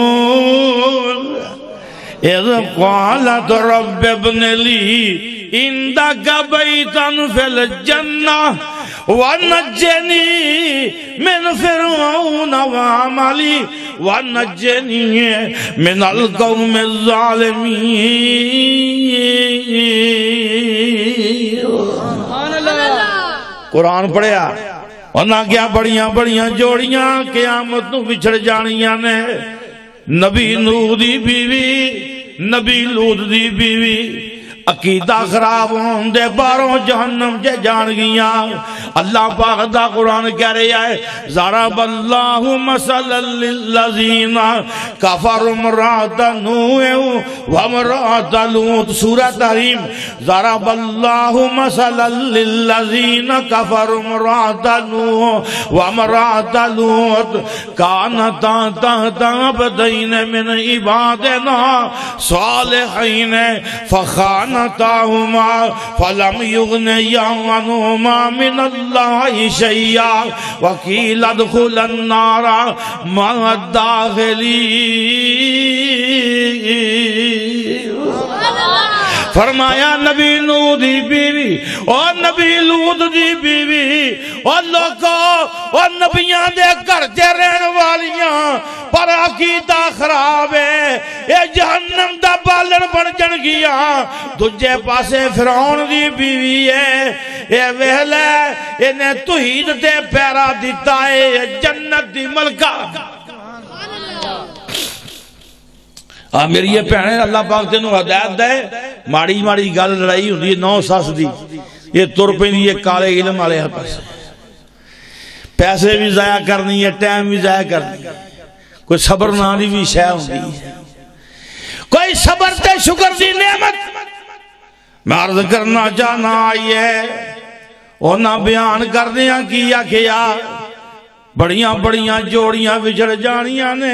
اذ قالت رب ابن لی عندک بیتا فی الجنہ ونجنی من فرعون وعملی ونجنی من القوم الظالمین قرآن پڑھیا ورنہ کیا بڑیاں بڑیاں جوڑیاں قیامت نو بچھڑ جانیاں نے نبی نوح دی بیوی نبی لوط دی بیوی عقیدہ خراب ہوں دے باروں جہنم جے جان گیاں اللہ پاک دا قرآن کہہ رہا ہے ضرب اللہ مثلا للذین کفروا امرأۃ نوح وامرأۃ لوط سورہ تحریم ضرب اللہ مثلا للذین کفروا امرأۃ نوح وامرأۃ لوط کانتا تحت عبدین من عبادنا صالحین فخان تاہما فلم یغنیا عنہما من اللہ شیئا وقیل ادخل النار مع الداخلین فرمایا نبی نوح دی بیوی اور نبی لوط دی بیوی اور لوگوں اور نبیان دے کرتے رہن والیاں پر عقیدہ خراب ہے یہ جہنم دا بالن بن جن گیا دجھے پاسے فرعون دی بیوی ہے یہ وحل ہے انہیں توحید تے پیرا دیتا ہے یہ جنت دی ملکہ آہ میری یہ پہنے اللہ پاک تینوں ہدایت دے ماڑی ماڑی گل لڑائی ہوندی نو ساس دی یہ تر پہ دی یہ کالے علم والے ہر پاس پیسے بھی ضائع کرنی ہے ٹائم بھی ضائع کرنی ہے کوئی صبر نانی بھی شے ہوندی ہے کوئی صبر تے شکر دی نعمت میں عرض کرنا چاہنا آئیے اونا بیان کر دیا کیا کیا بڑیاں بڑیاں جوڑیاں بچڑ جانیاں نے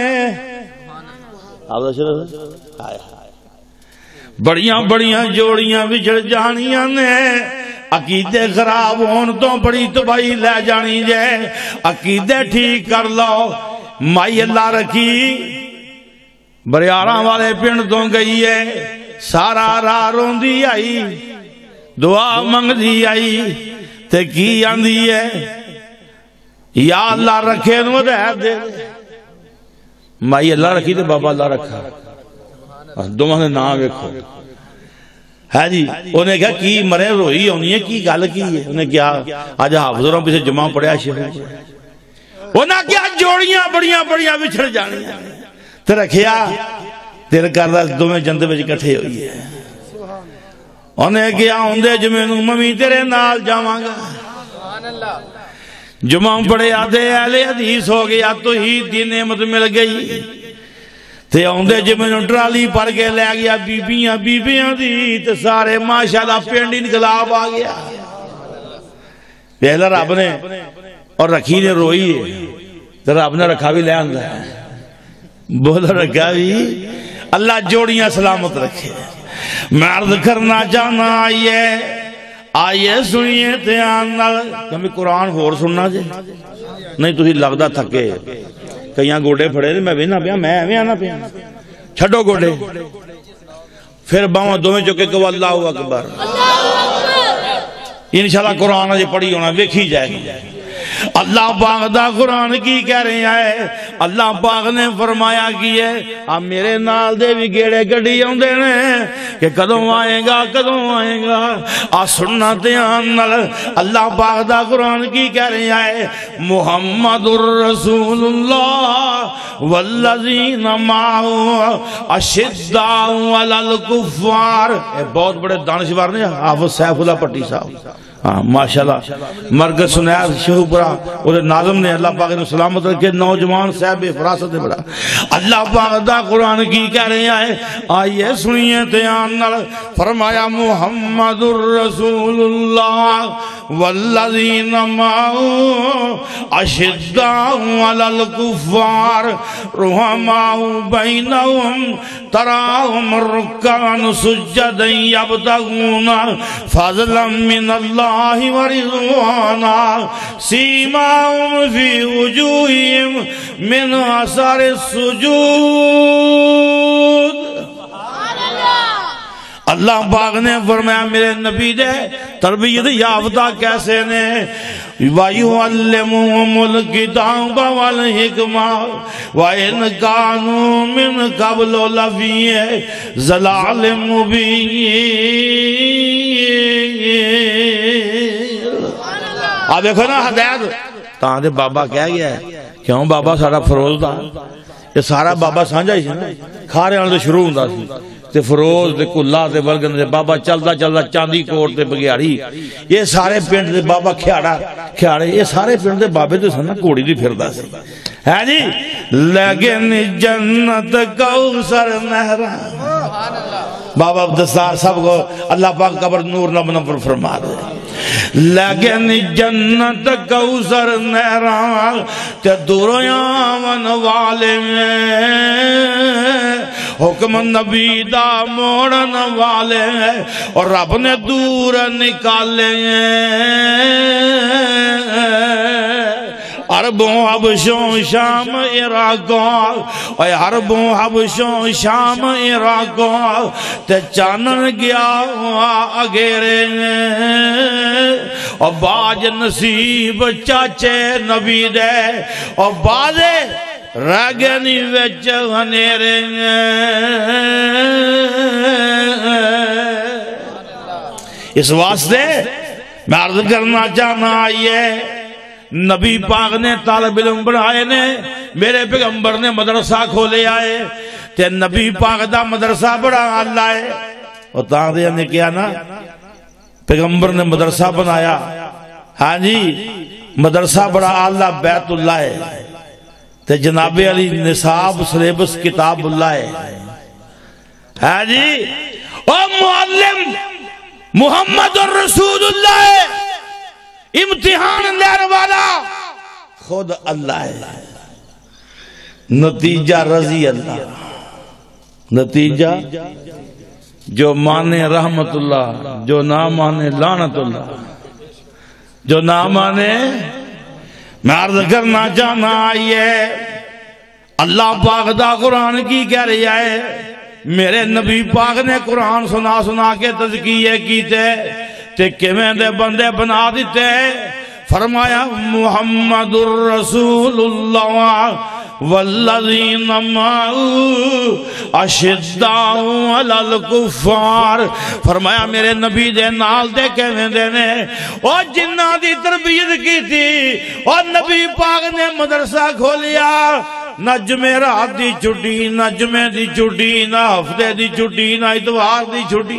بڑیاں بڑیاں جوڑیاں بچڑ جانیاں نے عقیدے خراب ہون تو بڑی تباہی لے جانی جائے عقیدے ٹھیک کر لو مائی اللہ رکھی بریاراں والے پنڈ تو گئی ہے سارا راہ روندی آئی دعا منگ دی آئی تے کی آندی ہے یا اللہ رکھے نو دے دے مائی اللہ رکھی تے بابا اللہ رکھا دو نے نام ویکھو ہے جی انہیں کہا کی مرے روئی ہونی ہے کی گل کی ہے انہیں کیا آج حافظوں پہ سے جمع پڑیا شہر انہیں کیا جوڑیاں بڑیاں بڑیاں بچھڑ جانی تے رکھیا دل کردہ دو میں جنت بچ کٹھے ہوئی ہے انہیں کیا ہوندے جمعے نو ممی تیرے نال جاواں گا جمعہ پڑے آدھے اہل حدیث ہو گیا تو ہی دی نعمت مل گئی تے ہوندے جمعے نو ٹرالی پر کے لے گیا بیبیاں بیبیاں دی تے سارے ماشاءاللہ پینڈ انقلاب آ گیا پہلا رب نے اور رکھی نے روئی ہے تو رب نے رکھا بھی لے آندہ ہے بولا رکھا بھی اللہ جوڑیاں سلامت رکھے میں عرض کرنا چاہنا آئیے آئیے سنیے دھیان نال کمی قرآن ہور سننا جے نہیں تو ہی لگدا تھکے کئیاں گوڑے پھڑے میں بھی نہ پیا میں بھی آنا پیا چھڑو گوڑے پھر باؤں دو میں چکے کہ اللہ اکبر انشاءاللہ قرآن آجے پڑھی ہونا ویکھی جائے گی اللہ پاک دا قرآن کی کہہ رہے ہیں اللہ پاک نے فرمایا کی ہے اب میرے نال دے بھی گیڑے گڑی ہوندے نے کہ کدوں آئے گا کدوں آئے گا آ سننا دھیان نال اللہ پاک دا قرآن کی کہہ رہے ہیں محمد الرسول اللہ والذین معه اشداء علی الکفار بہت بڑے دانشور نے حافظ سیف اللہ پٹی صاحب ہاں ماشاءاللہ مرکز سنیاد شہو پرا اور ناظم نے اللہ پاک نے سلامت رکھے نوجوان صاحب فراست بڑا اللہ پاک دا قرآن کی کہہ رہے ہیں آئیے سنیے دھیان نال فرمایا محمد الرسول اللہ والذین معه اشداء علی الکفار رحماء بینہم تراہم رکعا سجدا یبتغون فضلا من اللہ ورضوانا سیماهم فی وجوہهم من اثر السجود اللہ پاک نے فرمایا میرے نبی دے تربیت یافتہ کیسے نے وَيُعَلِّمُهُمُ الْكِتَابَ وَالْحِكْمَةَ وَإِنْ كَانُوا مِنْ قَبْلُ لَفِي ضَلَالٍ مُبِينٍ آپ دیکھو نا ہدایت تاں دے بابا کہہ گیا ہے کیوں بابا سارا فروز دا یہ سارا بابا سانجا ہی سی کھارے آنے دے شروع ہوں سی تے فروز دے کلا دے ورگن دے بابا چلدا چلدا چاندی کوٹ تے بگیاری یہ سارے پنڈ دے بابا کھیاڑا کھیاڑے یہ سارے پنڈ دے بابے تے سننا کوڑی دی پھردا سی ہے جی لیکن جنت کوثر نہران بابا دستار سب کو اللہ پاک قبر نور نبنفر فرما دے لیکن جنت کوثر نہران تے دریاون والے میں حکم نبی دا موڑن والے ہیں اور رب نے دور نکالے عربوں حبشوں شام عراقوں اے عربوں حبشوں شام عراقوں تے چانن گیا اگیرے اور باج نصیب چاچے نبی دے اور بازے راگنی وچ ہنیرے اس واسطے میں عرض کرنا چاہنا آئیے نبی پاک نے طالب علم بڑھائے نے میرے پیغمبر نے مدرسہ کھولے آئے تے نبی پاک دا مدرسہ بڑھا اللہ ہے اور تاں دے نے کیا نا پیغمبر نے مدرسہ بنایا ہاں جی مدرسہ بڑھا اللہ بیت اللہ ہے تے جناب علی نصاب سلیبس کتاب اللہ ہے ہاں جی او معلم محمد الرسول اللہ امتحان لینے والا خود اللہ ہے نتیجہ رضی اللہ نتیجہ جو مانے رحمت اللہ جو نہ مانے لعنت اللہ جو نہ مانے میں عرض کرنا چاہنا آئیے اللہ پاک دا قرآن کی کہہ رہی ہے میرے نبی پاک نے قرآن سنا سنا کے تذکیے کیتے تے کمیں دے بندے بنا دیتے فرمایا محمد الرسول اللہ والذین معه اشداء علی الکفار فرمایا میرے نبی دے نال دے کمیں دے نے اور جنہ دی تربیت کی تھی اور نبی پاک نے مدرسہ کھولیا نہ جمعرات دی چھٹی نہ جمعے دی چھٹی نہ ہفتے دی چھٹی نہ اتوار دی چھٹی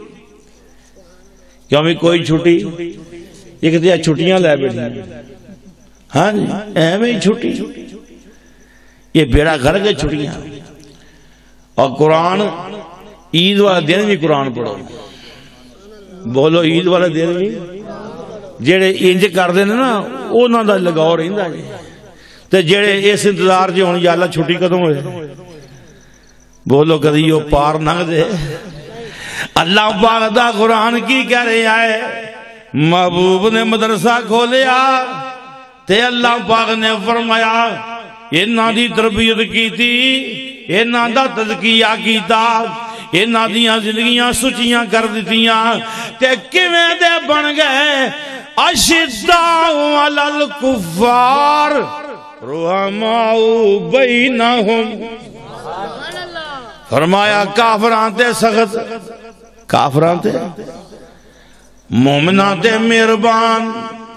کیوں بھی کوئی چھٹی ایک دیا چھٹیاں لے بیٹھی ہاں جی اہم ہی چھٹی یہ بیڑا گھر کے چھٹیاں اور قرآن عید والا دن بھی قرآن پڑھو بولو عید والا دن بھی جیڑے انج کر دینے نا اونا دا لگاؤ رہندا جی تے جیڑے اس انتظار جی ہون یا اللہ چھٹی کدوں ہوئے بولو کدی یہ پار نہ دے اللہ پاک دا قرآن کی کہہ رہے آئے محبوب نے مدرسہ کھولیا تے اللہ پاک نے فرمایا انہاں دی تربیت کی تھی انہاں دا تذکیہ کیتا انہاں دیاں زندگیاں سچیاں کر دیتیاں تے کیویں دے بن گئے اشداء علی الکفار رحماء بینہم فرمایا کافران تے سخت کافران تے مومنان تے مہربان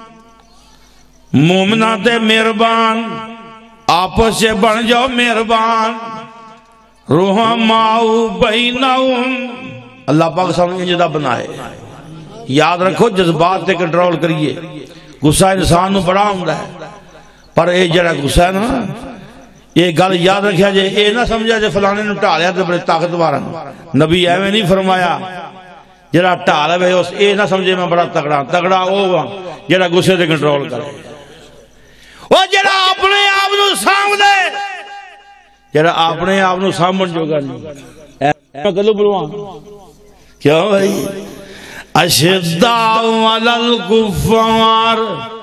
مومنان تے مہربان آپس سے بن جاؤ مہربان رحماء بینہم اللہ پاک سامنے انجدہ بنائے یاد رکھو جذبات تے کنٹرول کریے غصہ انسان نو بڑا ہوں ہے پر اے جڑا غصہ ہے نا یہ گل یاد رکھیا جے اے نہ سمجھا جے فلانے نو ٹالیا تے بڑے طاقتور نبی ایویں نہیں فرمایا جڑا ٹال ہے اس اے نہ سمجھے میں بڑا تگڑا تگڑا او جڑا غصے تے کنٹرول کرے او جڑا اپنے آپ نو سامنے دے جڑا اپنے آپ نو سامن جو گا نہیں میں کلو بلوان کیوں بھائی اشداء علی الکفار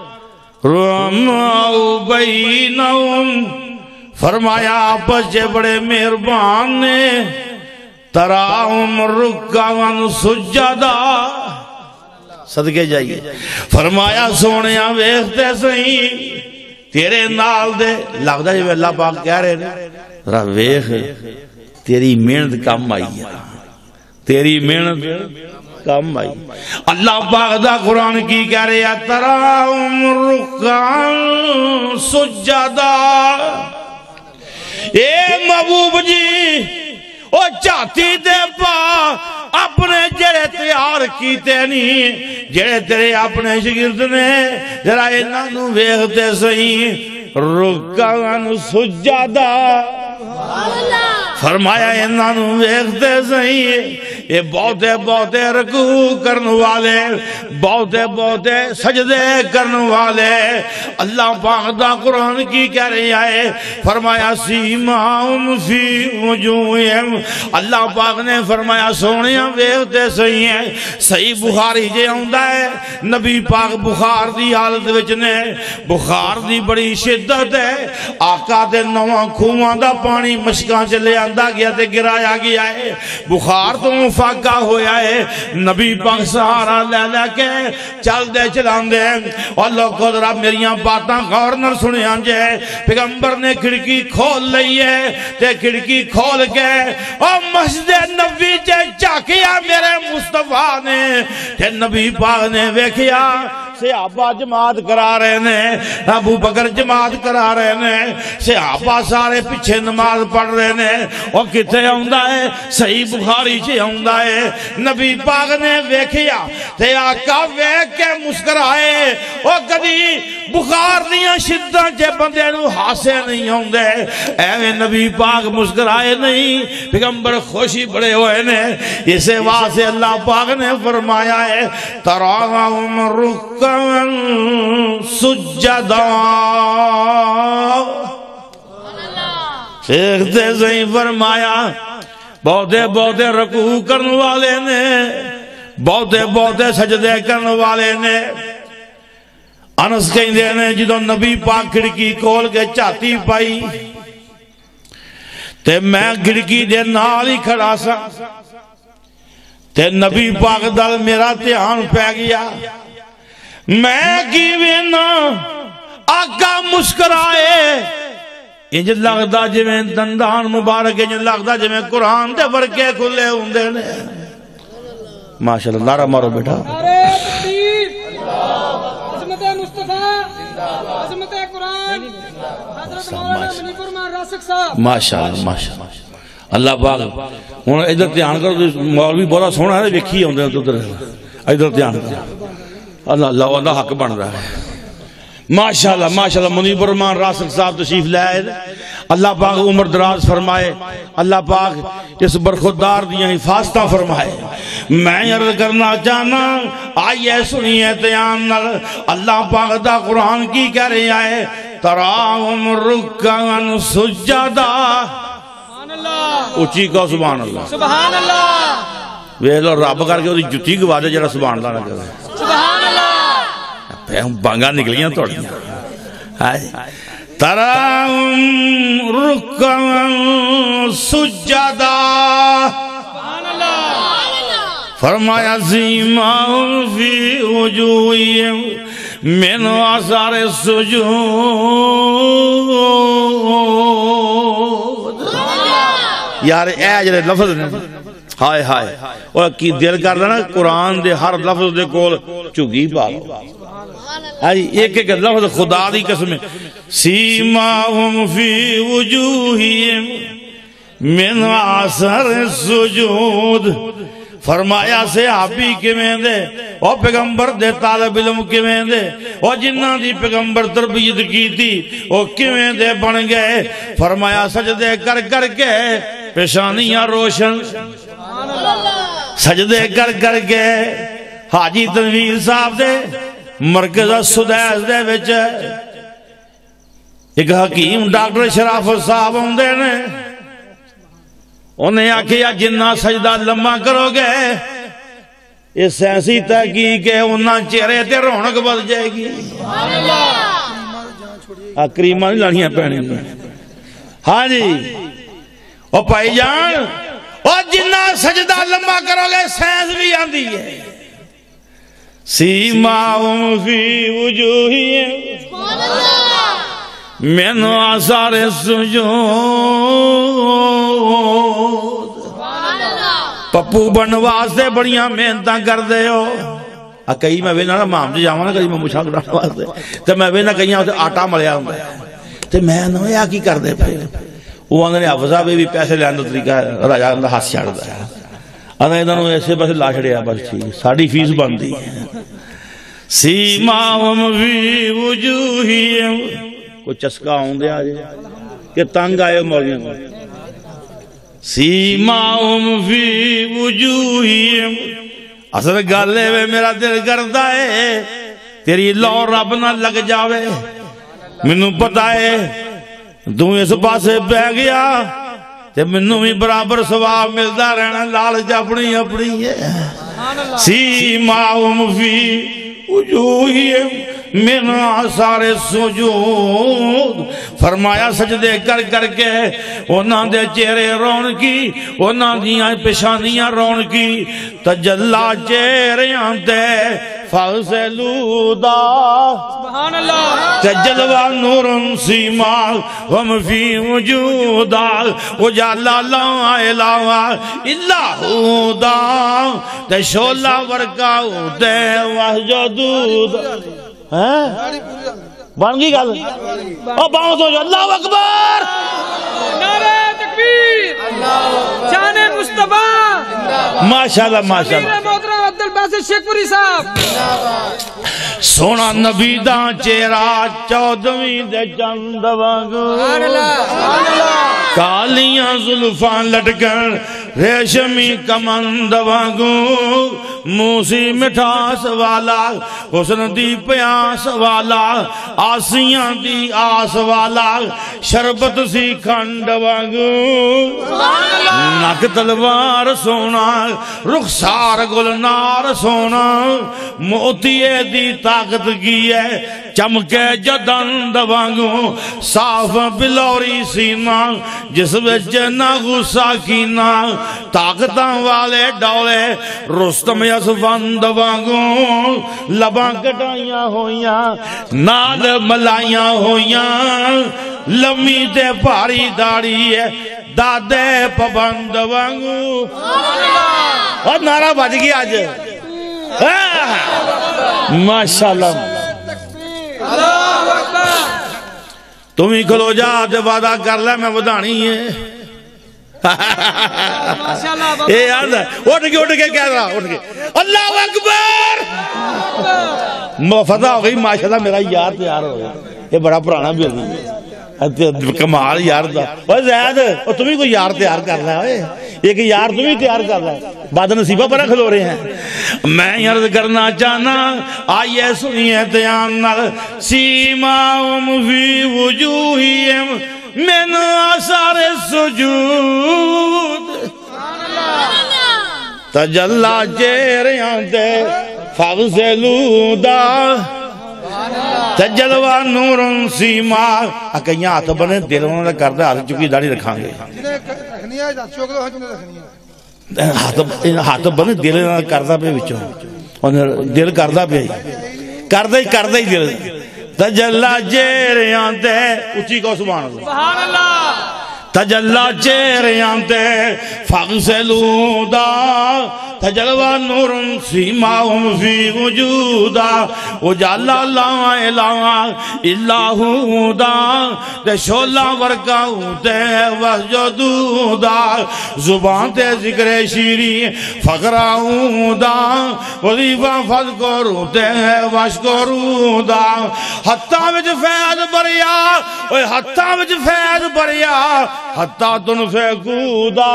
رحماء بینہم فرمایا آپس سے بڑے مہربان نے تراہم رکعاً سجدہ صدقے جائیے فرمایا سونیاں ویکھتے سہی تیرے نال دے لگدا جی اللہ پاک کہہ رہے ہیں ذرا ویکھ تیری محنت کم آئی ہے تیری محنت کم آئی اللہ پاک دا قرآن کی کہہ رہے ہیں تراہم رکعاً سجدہ اے محبوب جی او چاہتی دے پا اپنے جڑے تیار کیتے نہیں جڑے تیرے اپنے شگرد نے ذرا انہاں نو ویکھتے سہی رکعاً سجدہ فرمایا انہاں نو ویکھتے سہی یہ بہتے بہتے رکوع کرنے والے بہتے بہتے سجدے کرنے والے اللہ پاک دا قرآن کی کہہ رہے آئے فرمایا سیماہم فی وجوہہم اللہ پاک نے فرمایا سونیاں ویکھتے صحیح ہیں صحیح بخاری جے ہوندہ ہے نبی پاک بخار دی حالت وچ نے بخار دی بڑی شدت ہے آقا دے نواں کھواں دا پانی مشکاں چلے آندہ گیا تے گرایا گیا ہے بخار تو فاقہ ہویا ہے نبی پاک سہارا لے لے کے چل دے چلان دے اللہ کو ذرا میریاں باتاں غور نہ سنے آنجے پیغمبر نے کھڑکی کھول لئی ہے تے کھڑکی کھول کے اور مسجد نبی چے چاکیا میرے مصطفیٰ نے تے نبی پاک نے ویکھیا صحابہ جماعت کرا رہے ہیں ابو بکر جماعت کرا رہے ہیں صحابہ سارے پیچھے نماز پڑھ رہے ہیں اور کتے ہوندہ ہے صحیح بخاری چے ہوندہ ہے نبی پاک نے ویکھیا تے آقا ویکھ کے مسکرائے اور کدی بخار دیاں شدہ جے بندے نو ہاسے نہیں ہوندے اے نبی پاک مسکرائے نہیں پیغمبر خوشی بڑے ہوئے نے اسے واسے اللہ پاک نے فرمایا ہے تراہم رکعاً سجدہ شیخ دے زہیں فرمایا بہتے بہتے رکوع کرنے والے نے بہتے بہتے سجدے کرنے والے نے انس کہیں دے نے جدو نبی پاک کھڑکی کھول کے چاہتی پائی تے میں کھڑکی دے نال ہی کھڑا سا تے نبی پاک دل میرا دھیان پہ گیا میں کیویں نہ آقا مسکرائے انج لگدا جویں دندان مبارک انج لگدا جویں قرآن دے ورکے کھلے ہوندے نے ماشاءاللہ نعرہ مارو بیٹا عظمت مصطفیٰ عظمت قرآن ماشاءاللہ ماشاءاللہ ماشاءاللہ اللہ پاک ہوں ادھر دھیان کرو مولوی بہت سونا ہے ویکھی آدھے ادھر ادھر دھیان کرو اللہ اللہ اللہ حق بن رہا ہے ماشاءاللہ ماشاءاللہ منیب الرحمان راسخ صاحب تشریف لائے اللہ پاک عمر دراز فرمائے اللہ پاک اس برخودار دیاں حفاظتہ فرمائے میں عرض کرنا چاہنا آئیے سنیے تیان نل اللہ پاک دا قرآن کی کہہ رہے آئے تراہم رکعن سجدہ اچھی کہو سبحان اللہ سبحان اللہ ویلو رب کر کے وہ جتی گوا دے جڑا سبحان اللہ نہ کرے سبحان اللہ بانگا نکلیاں توڑیاں تراہم رکعن سجدہ فرمایا سیماہم فی وجوہہم من آثار السجود یار اے جڑے لفظ نے ہائے ہائے اور کی دل کر لینا قرآن دے ہر لفظ دے کول چگی پا ایک ایک لفظ خدا دی قسم سیماہم فی وجوہہم من آثار السجود فرمایا سے آبی کمیں دے اور پیغمبر دے طالب علم کمیں دے اور جنہ دی پیغمبر تربیت کی تھی وہ کمیں دے بن گئے فرمایا سجدے کر کر کے پیشانیاں روشن سجدے کر کر کے حاجی تنویر صاحب دے مرکزہ سدیس دے وچ ایک حکیم ڈاکٹر شرافت صاحب ہوں دے نے انہیں آکھیا جنہ سجدہ لمحہ کرو گے یہ سینسی تحقیق ہے انہاں چہرے تے رونق بڑھ جائے گی کریمہ نہیں لانیاں پہنے گی ہاں جی اور پائی جان اور جنہ سجدہ لمحہ کرو گے سینس بھی آندی ہے سیماہم فی وجوہہم من آثار السجود پپو بن واسطے بڑیاں محنتاں کر دے ہو کئی میں وینا نا مام جی جاواں نا کئی میں مشاق ڈانا واسطے تو میں وینا کئی آتے آٹا ملیا ہوں تو میں نو یا کی کر دے پھر وہ آندھنے حافظہ بھی پیسے لین دو طریقہ ہے راجہ اندھا ہاتھ چھاڑ دا ہے آندھنے ادھنوں ایسے بس لا چھڑے ہیں بس ٹھیک ساڑھی فیس بندی ہے سیماہم فی وجوہہم کوئی چسکا ہوں دے آجے کہ تنگ آئے مولیاں کو سیماہم فی وجوہہم اثر گالے میں میرا دل کرتا ہے تیری لو رب نہ لگ جاوے منو پتا ہے تو اس پاسے بہ گیا تے منو بھی برابر ثواب ملتا رہنا لالچ اپنی اپنی ہے سیماہم فی وجوہہم من آثار السجود فرمایا سجدے کر کر کے انہاں دے چہرے رون کی انہاں دیاں پیشانیاں رون کی تجلا چہرے آنتے فغسلو دا سبحان اللہ تجلوہ نور سیما ہم فی وجودا اجالا لا الہ الا دا تشولا ورکاو دے وحجدود بن گئی گل او باؤں تو اللہ اکبر نعرہ تکبیر شان مصطفیٰ ماشاءاللہ ماشاءاللہ محترم عبدالباسط شیخ پوری صاحب سونا نبی دا چہرہ چودویں دے چند وانگو کالیاں زلفاں لٹکن ریشمی کمند وانگو موسی مٹھاس والا حسن دی پیاس والا آسیاں دی آس والا شربت سی کھنڈ وانگو نک تلوار سونا رخسار گلنار سونا موتیے دی طاقت کی ہے چمکے جدند وانگو صاف بلوری سینہ جس وچ نہ غصہ کینا طاقتاں والے ڈولے رستم یسفند وانگو لباں کٹائیاں ہویاں نال ملائیاں ہویاں لمی تے پاری داڑی ہے دادے پبند وانگو اور نعرہ بج گیا آج ماشاءاللہ تم ہی کھلو جا تے وعدہ کر لے میں ودانی ہے اے یاد ہے اٹھ کے اٹھ کے کہہ رہا اٹھ کے اللہ اکبر فتح ہو گئی ماشاءاللہ میرا یار تیار ہو گیا یہ بڑا پرانا بھی ہوگی کمال یار دا اوہ زید تم ہی کوئی یار تیار کر رہا ہے ایک یار تم ہی تیار کر رہا ہے باد نصیبہ پر کھلو رہے ہیں میں عرض کرنا چاہنا آئیے سنیے تیان سیماؤم فی وجوہیم من آثار سجود تجلہ چہریاں تے فغسلو دا تجلوہ نورن سیما اکیاں ہاتھ بنے دل انہوں نے کردہ ہاتھ چکی داڑھی رکھاں گے ہاتھ بنے دل انہوں نے کردہ پہ بچوں دل کردہ پہ کردہ ہی کردہ ہی دل تجلہ چہریاں تے اچھی کو سبحان اللہ سبحان اللہ تجلہ چہریاں تے فغسلو دا تجلوہ نور سیماہم فی وجودا اجالا لا الہ الا ہو دا تے شولا ورکاؤ تے وسجدو دا زبان تے ذکر شیری فقراؤ دا وظیفہ فذکرو تے وشکرو دا حتیٰ وچ فیض بریا اوہ حتیٰ وچ فیض بریا حتیٰ تنفقو دا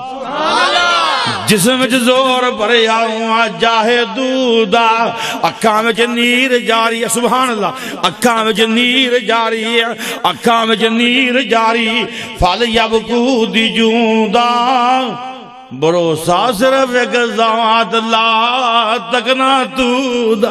جسم وچ زور بریا ہوا جاہدو دا اکھاں وچ نیر جاری ہے سبحان اللہ اکھاں وچ نیر جاری ہے اکھاں وچ نیر جاری فال یبکو دی جوندا بھروسہ صرف ایک ذات لا تکنا تو دا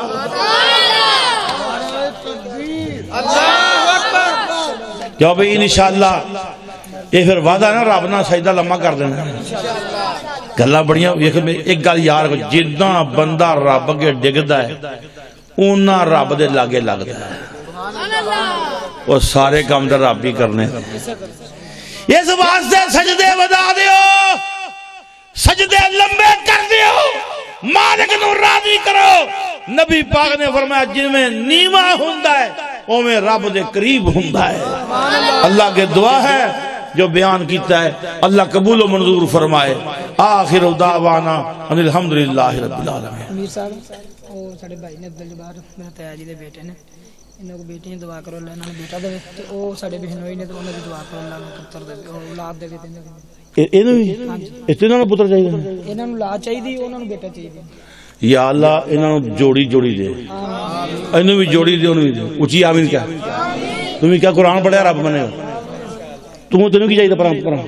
کیا بھئی انشاءاللہ یہ پھر وعدہ ہے نا رب نہ سجدہ لمحہ کر دینا گلہ بڑیاں ایک گل یار جدہ بندہ رب کے ڈگدہ ہے اونا رب دے لاگے لگتا ہے وہ سارے کام در رب ہی کرنے اس واسطے سجدے بدا دیو سجدے لمبے کر دیو مالک نو راضی کرو نبی پاک نے فرمایا جن میں نیمہ ہوندہ ہے وہ میں رب دے قریب ہوندہ ہے اللہ کے دعا ہے جو بیان کیتا ہے اللہ قبول و منظور فرمائے آخر دعوانا ان الحمدللہ رب العالمین امیر صاحب وہ ساڑھے بھائی نے عبدالجبار میرا تیاجی دے بیٹے نے انہوں کو بیٹی ہیں دعا کرو اللہ انہوں نے بیٹا دے تو وہ ساڑھے بہن ہوئی نے تو انہوں نے دعا کرو اللہ نے پتر دے اولاد دے بیٹے انہوں بھی اتنا نہ پتر چاہیے انہوں نے لا چاہیے دی انہوں نے بیٹا چاہیے یا اللہ انہوں نے جوڑی جوڑی دے انہوں بھی جوڑی دے انہوں بھی دے اچھی آمین کیا تمہیں کیا قرآن پڑھا رب بنے ہو تمہیں تنہوں کی چاہیے پرام پرام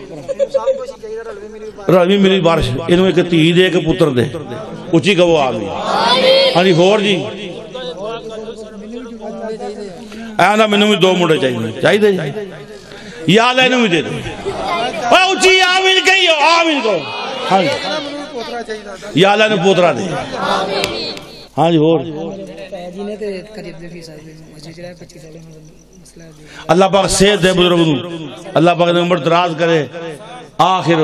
رلوی میری بارش انہوں ایک تی دے ایک پتر دے اچھی کا وہ آمین ہاں جی خور جی ایانا میں نے دو موڑے چاہیے چاہیے دے یا اللہ انہوں بھی دے دے اچھی آمین کہی ہو آمین کو ہاں جی یا اللہ نے پوترا دے ہاں جی اور اللہ پاک صحت دے بزرگ نو اللہ پاک نے عمر دراز کرے آخر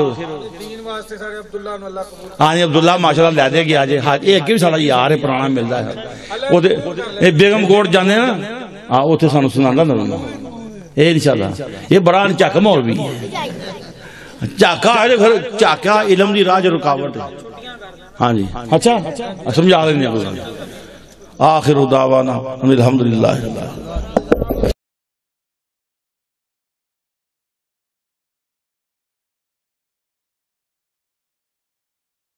ہاں جی عبداللہ ماشاءاللہ لے دے گیا جی ایک بھی ساڑھا یار ہے پرانا ملتا ہے بیگم کوٹ جانے نا ہاں اتھے سانو سنانا نا یہ انشاءاللہ یہ بڑا چاک مول بھی ہے چاکا ہے گھر چاکا علم دی راج رکاوٹ ہے ہاں جی اچھا سمجھا دیں آخر دعوانا الحمدللہ